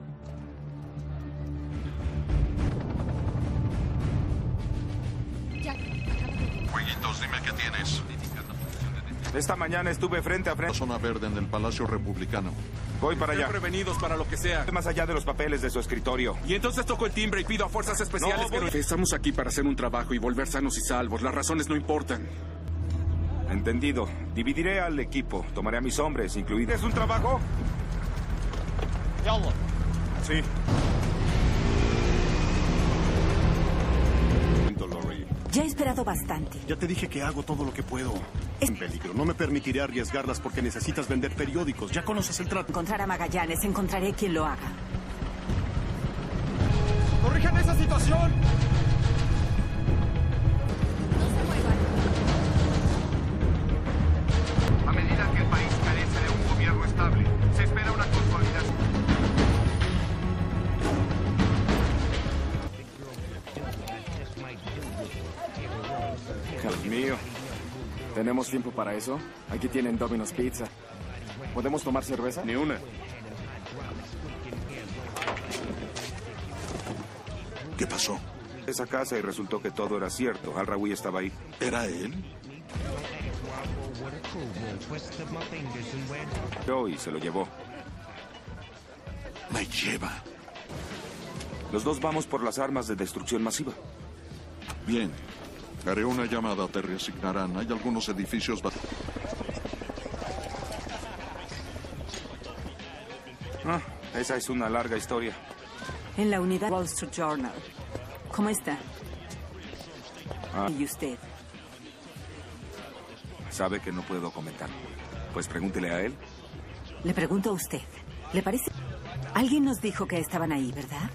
Jueguitos, dime qué tienes. Esta mañana estuve frente a La frente. zona verde en el Palacio Republicano. Voy para allá. Prevenidos para lo que sea. Más allá de los papeles de su escritorio. Y entonces toco el timbre y pido a fuerzas especiales No, que... voy- Estamos aquí para hacer un trabajo y volver sanos y salvos. Las razones no importan. Entendido. Dividiré al equipo. Tomaré a mis hombres, incluidos. ¿Es un trabajo? Sí. Lori. Ya he esperado bastante. Ya te dije que hago todo lo que puedo. En peligro. No me permitiré arriesgarlas porque necesitas vender periódicos. Ya conoces el trato. Encontrar a Magallanes, encontraré quien lo haga. ¡Corrijan esa situación! A medida que el país carece de un gobierno estable, se espera una consolidación. Dios mío. ¿Tenemos tiempo para eso? Aquí tienen Domino's Pizza. ¿Podemos tomar cerveza? Ni una. ¿Qué pasó? Esa casa y resultó que todo era cierto. Al-Rawi estaba ahí. ¿Era él? Yo y se lo llevó. Me lleva. Los dos vamos por las armas de destrucción masiva. Bien. Haré una llamada, te reasignarán. Hay algunos edificios... va- Ah, esa es una larga historia. En la unidad Wall Street Journal. ¿Cómo está? Ah, ¿Y usted? sabe que no puedo comentar. Pues pregúntele a él. Le pregunto a usted. ¿Le parece? Alguien nos dijo que estaban ahí, ¿verdad?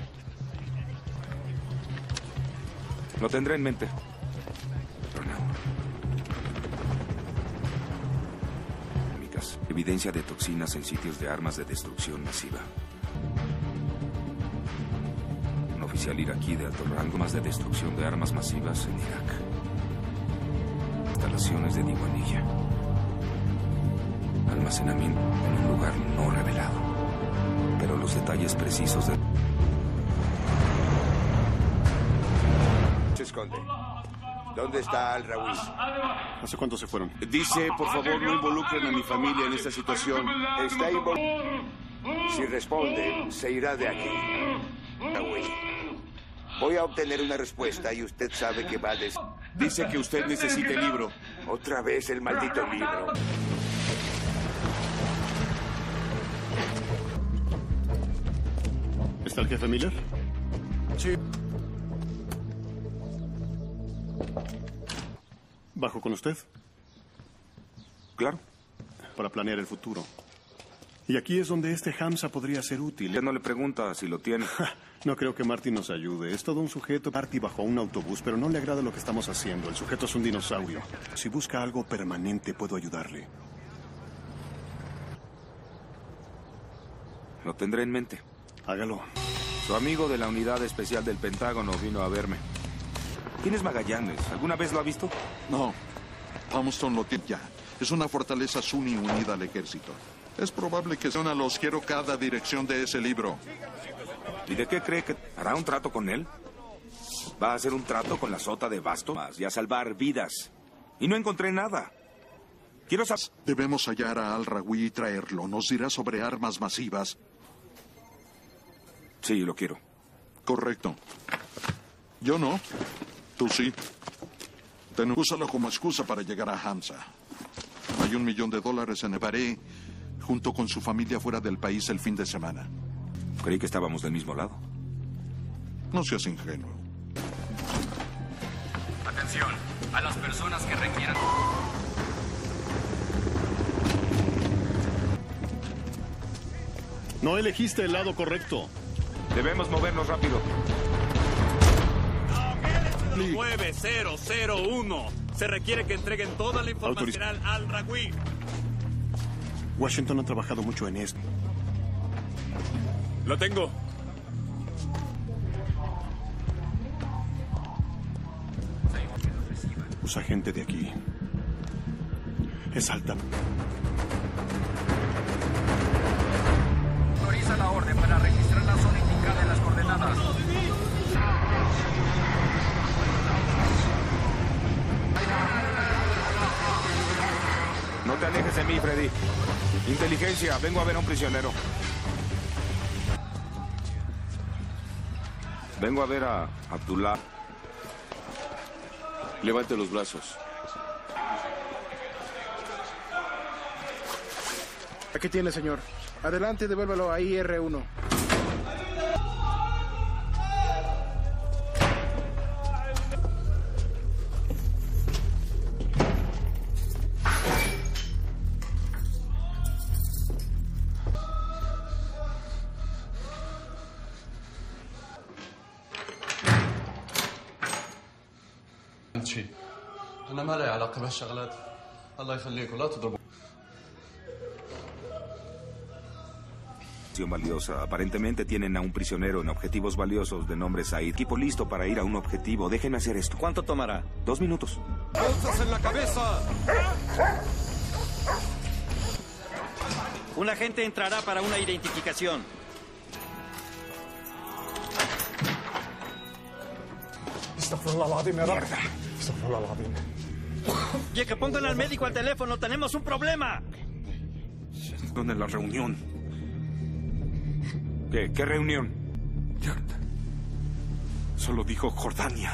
Lo tendré en mente. Pero no. Químicas. Evidencia de toxinas en sitios de armas de destrucción masiva. Un oficial iraquí de alto rango más de destrucción de armas masivas en Irak. instalaciones de Diwanilla. Almacenamiento en un lugar no revelado. Pero los detalles precisos de... Se esconde. ¿Dónde está Al-Rawi? ¿Hace cuánto se fueron? Dice, por favor, no involucren a mi familia en esta situación. Está involucrado. Si responde, se irá de aquí. Al-Rawi. Voy a obtener una respuesta y usted sabe que va a decir... Dice que usted necesita el libro. Otra vez el maldito libro. ¿Está el jefe Miller? Sí. ¿Bajo con usted? Claro. Para planear el futuro. Y aquí es donde este Hamza podría ser útil. Ya no le pregunta si lo tiene. No creo que Marty nos ayude. Es todo un sujeto. Marty bajó un autobús, pero no le agrada lo que estamos haciendo. El sujeto es un dinosaurio. Si busca algo permanente, puedo ayudarle. Lo tendré en mente. Hágalo. Su amigo de la unidad especial del Pentágono vino a verme. ¿Quién es Magallanes? ¿Alguna vez lo ha visto? No. Palmerston lo tiene ya. Es una fortaleza suní unida al ejército. Es probable que sean a los quiero cada dirección de ese libro. ¿Y de qué cree que hará un trato con él? ¿Va a hacer un trato con la sota de Basto y a salvar vidas? Y no encontré nada. Quiero saber... Debemos hallar a Al-Rawi y traerlo. Nos dirá sobre armas masivas. Sí, lo quiero. Correcto. Yo no. Tú sí. Ten, úsalo como excusa para llegar a Hamza. Hay un millón de dólares en Ebaré, junto con su familia fuera del país el fin de semana. Creí que estábamos del mismo lado. No seas ingenuo. Atención, a las personas que requieran... No elegiste el lado correcto. Debemos movernos rápido. nueve cero cero uno. Se requiere que entreguen toda la información al Al-Rawi. Washington ha trabajado mucho en esto. Lo tengo. Usa gente de aquí. Es alta. Autoriza la orden para registrar la zona indicada en las coordenadas. No te alejes de mí, Freddy. Inteligencia, vengo a ver a un prisionero. Vengo a ver a Abdullah. Levante los brazos. Aquí tiene, señor. Adelante, devuélvalo a I R uno. شيء أنا ما لي علاقة بهالشغلات الله يخليكم لا تضربوا valiosa. Aparentemente tienen a un prisionero en objetivos valiosos de nombre Said. Equipo listo para ir a un objetivo. Déjenme hacer esto. ¿Cuánto tomará? Dos minutos. ¡Bolsas en la cabeza! Un agente entrará para una identificación. Astaghfirullah al-azim, ya Rab. Astaghfirullah al-azim. Oye, que pongan al médico al teléfono. ¡Tenemos un problema! ¿Dónde es la reunión? ¿Qué? ¿Qué reunión? Solo dijo Jordania.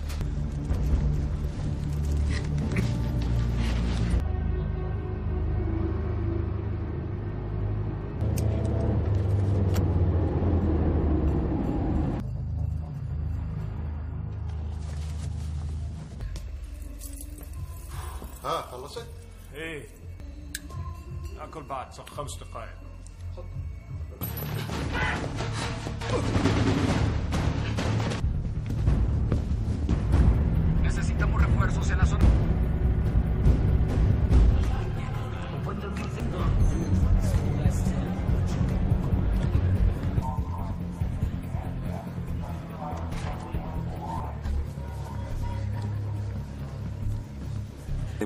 ها خلصت؟ ايه ناكل بعد صار خمس دقائق. Necesitamos refuerzos en la zona.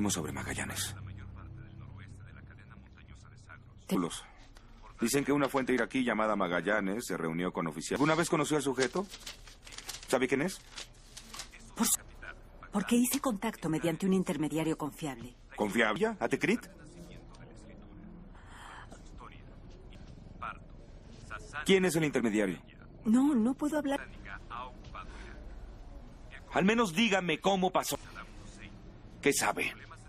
Hablemos sobre Magallanes. Los- Dicen que una fuente iraquí llamada Magallanes se reunió con oficiales. ¿Alguna vez conoció al sujeto? ¿Sabe quién es? Por su- Porque hice contacto mediante un intermediario confiable. ¿Confiable? ¿Atecrit? ¿Quién es el intermediario? No, no puedo hablar. Al menos dígame cómo pasó. ¿Qué sabe?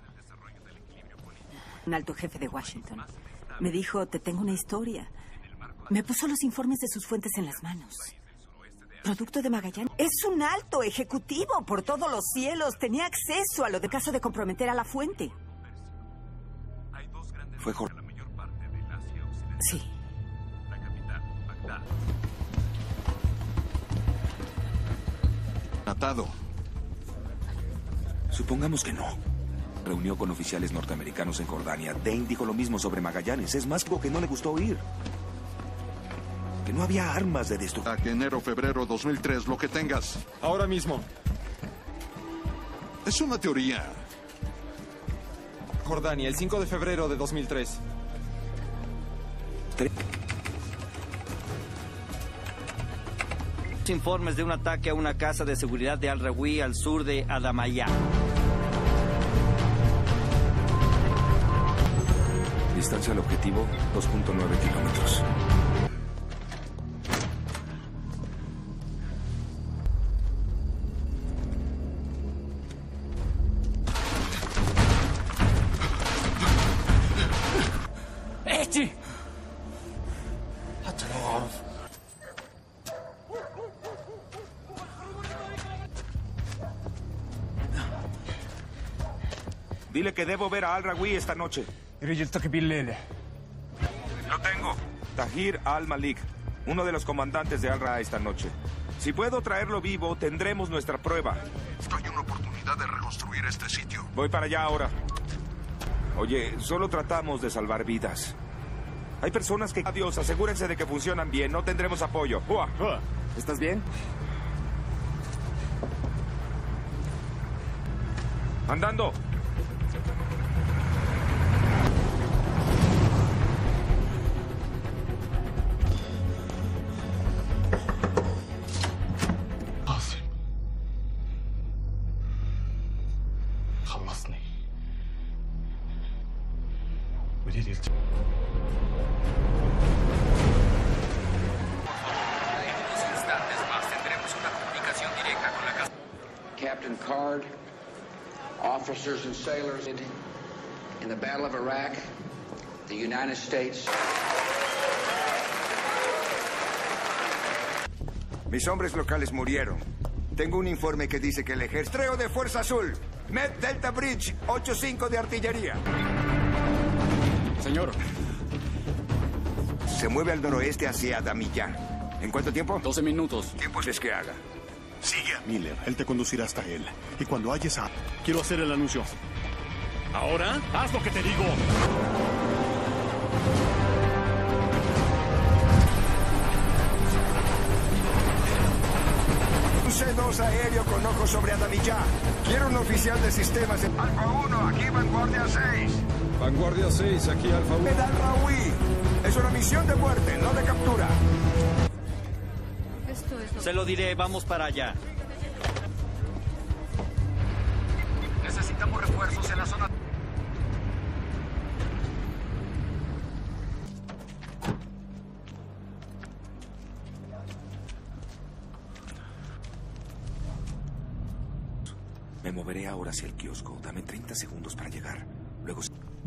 Un alto jefe de Washington. Me dijo, te tengo una historia. Me puso los informes de sus fuentes en las manos. Producto de Magallanes. Es un alto ejecutivo por todos los cielos. Tenía acceso a lo de caso de comprometer a la fuente. Fue Jorge. Sí. Atado. Supongamos que no. Reunió con oficiales norteamericanos en Jordania. Dane dijo lo mismo sobre Magallanes. Es más que no le gustó oír. Que no había armas de destrucción. Que enero, febrero dos mil tres, lo que tengas. Ahora mismo. Es una teoría. Jordania, el cinco de febrero de dos mil tres. Informes de un ataque a una casa de seguridad de Al-Rawi al sur de Adamayá. Distancia al objetivo, dos punto nueve kilómetros. احكي حتى لو أعرف. Dile que debo ver a Al-Rawi esta noche. رجلتك بالليلة. Lo tengo. Tahir Al-Malik, uno de los comandantes de Al-Ra esta noche. Si puedo traerlo vivo, tendremos nuestra prueba. Hay una oportunidad de reconstruir este sitio. Voy para allá ahora. Oye, solo tratamos de salvar vidas. Hay personas que... Adiós, asegúrense de que funcionan bien. No tendremos apoyo. ¡Uah! ¿Estás bien? ¡Andando! قاسم خلصني ودي الت... Captain Card, officers and sailors in the Battle of Iraq, the United States. Mis hombres locales murieron. Tengo un informe que dice que el ejército... Treo de Fuerza Azul. Met Delta Bridge, ocho cinco de artillería. Señor. Se mueve al noroeste hacia Adamiyá. ¿En cuánto tiempo? doce minutos. ¿Tiempo es que haga? Sigue. Miller, él te conducirá hasta él. Y cuando halles a... Quiero hacer el anuncio. ¿Ahora? ¡Haz lo que te digo! Un C dos aéreo con ojos sobre Adamiyá. Quiero un oficial de sistemas de... Alfa uno, aquí Vanguardia seis. Vanguardia seis, aquí Alfa uno. Med Al-Rawi. Es una misión de muerte, no de captura. Esto es lo... Se lo diré, vamos para allá. Necesitamos refuerzos en la zona. Me moveré ahora hacia el kiosco. Dame treinta segundos para llegar. Luego...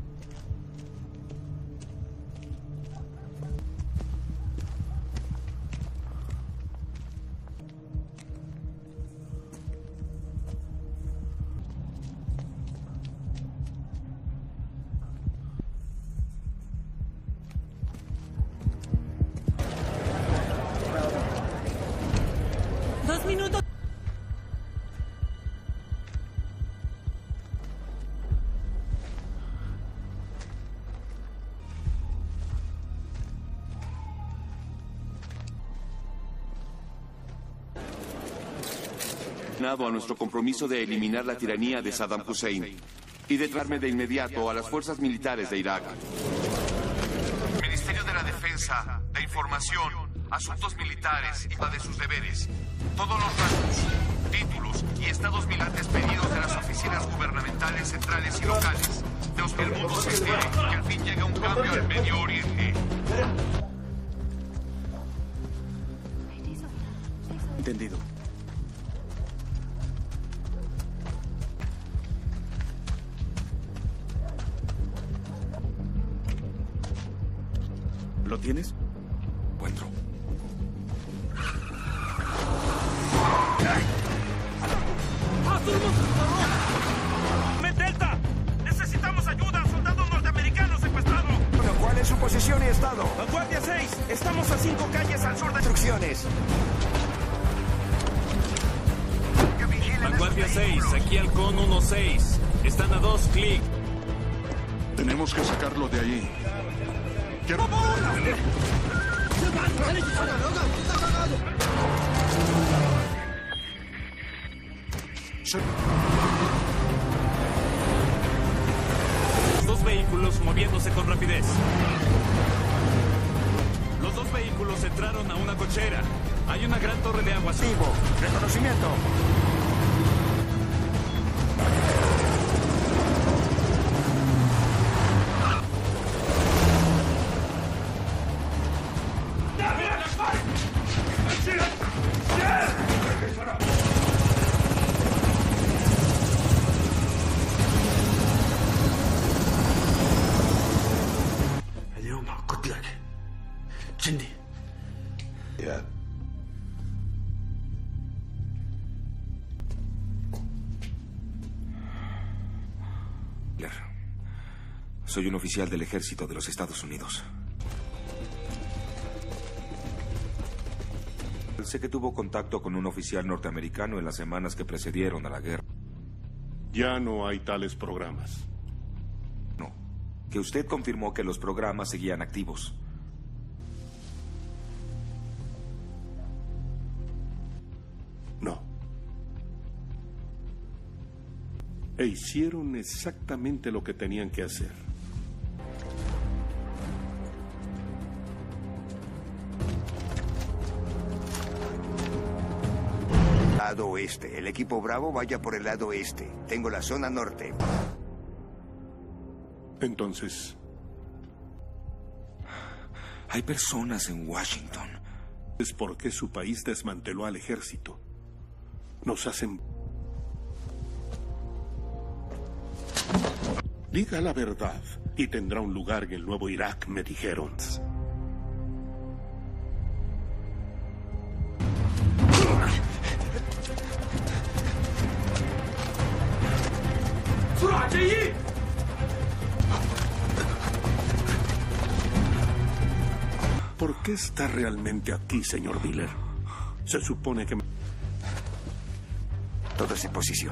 Dos minutos. A nuestro compromiso de eliminar la tiranía de Saddam Hussein. y de traerme de inmediato a las fuerzas militares de Irak. Ministerio de la Defensa, de Información, Asuntos Militares y de sus deberes. Todos los rangos, títulos y estados milantes pedidos de las oficinas gubernamentales centrales y locales. Dios, que el mundo se entere que al fin llega un cambio al Medio Oriente. Entendido. ¿Lo tienes? Encuentro. ¡Delta! ¡Necesitamos ayuda! ¡Soldados norteamericanos secuestrados! Bueno, ¿cuál es su posición y estado? Vanguardia seis, estamos a cinco calles al sur de... Instrucciones. Vanguardia seis, aquí Halcón uno seis. Están a dos clics. Tenemos que sacarlo de ahí. Quiero... Dos vehículos moviéndose con rapidez. Los dos vehículos entraron a una cochera. Hay una gran torre de agua. Vivo. Reconocimiento. Soy un oficial del ejército de los Estados Unidos. Sé que tuvo contacto con un oficial norteamericano en las semanas que precedieron a la guerra. Ya no hay tales programas. No, que usted confirmó que los programas seguían activos. No. E hicieron exactamente lo que tenían que hacer. Lado oeste. El equipo Bravo vaya por el lado este. Tengo la zona norte. Entonces... Hay personas en Washington. Es porque su país desmanteló al ejército. Nos hacen... Diga la verdad y tendrá un lugar en el nuevo Irak, me dijeron. ¿Por qué está realmente aquí, señor Miller? Se supone que... Todo es en posición.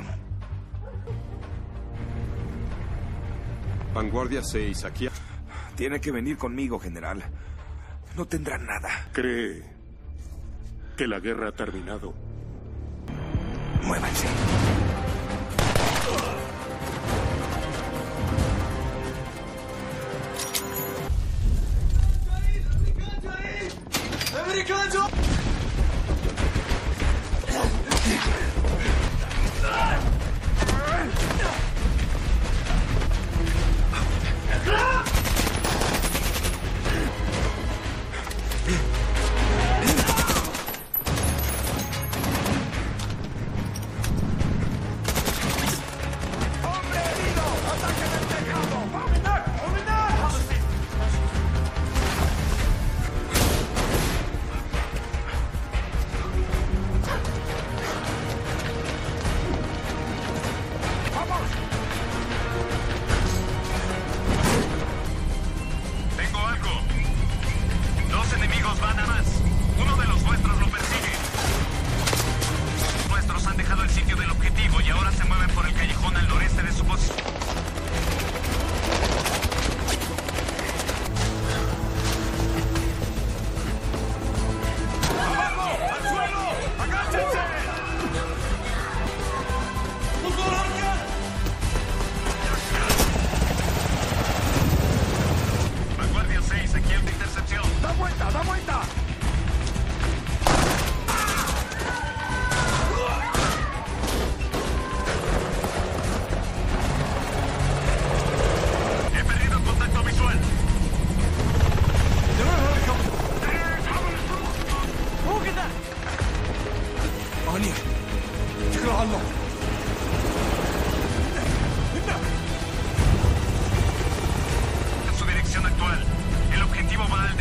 Vanguardia seis, aquí... Tiene que venir conmigo, general. No tendrá nada. ¿Cree que la guerra ha terminado? Muévanse.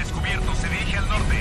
descubierto. Se dirige al norte.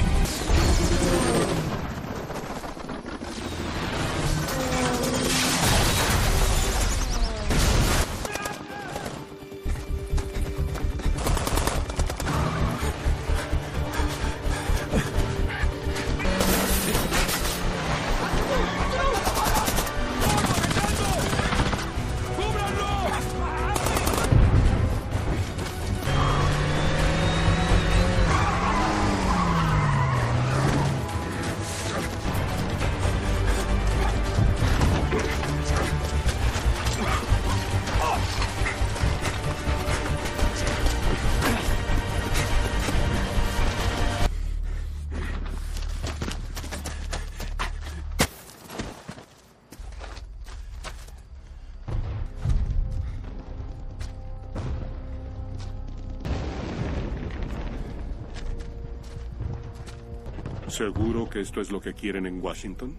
¿Seguro que esto es lo que quieren en Washington?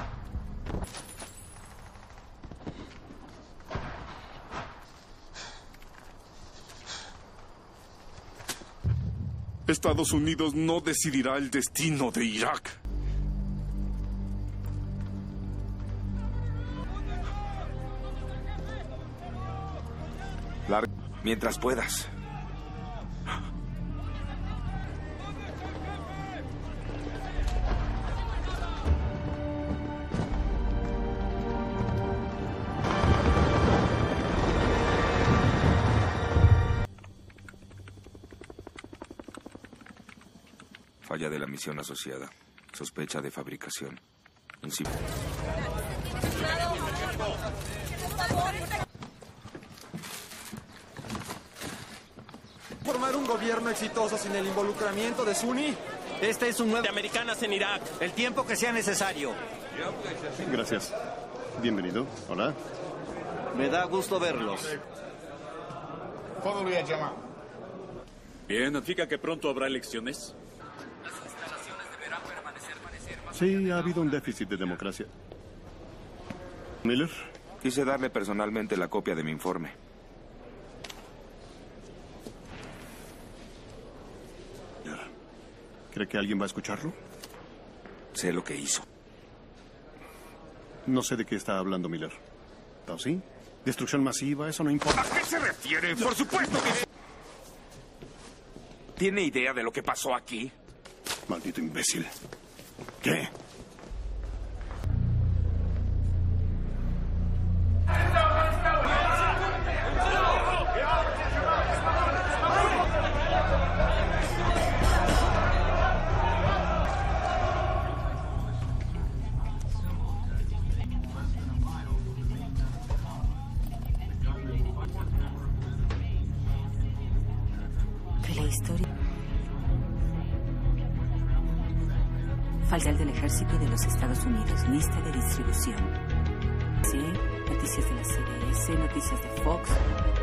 Estados Unidos no decidirá el destino de Irak. Lar- Mientras puedas. Falla de la misión asociada. Sospecha de fabricación. Inci- ¿Formar un gobierno exitoso sin el involucramiento de Sunni? Este es un nuevo... de americanas en Irak. El tiempo que sea necesario. Gracias. Bienvenido. Hola. Me da gusto verlos. Bien, ¿significa que pronto habrá elecciones? Sí, ha habido un déficit de democracia. ¿Miller? Quise darle personalmente la copia de mi informe. ¿Cree que alguien va a escucharlo? Sé lo que hizo. No sé de qué está hablando Miller. ¿O sí? Destrucción masiva, eso no importa. ¿A qué se refiere? Por supuesto que sí. ¿Tiene idea de lo que pasó aquí? Maldito imbécil. ¿Qué? Que la historia... Falsal del Ejército de los Estados Unidos, lista de distribución. Sí, noticias de la C B S, noticias de Fox.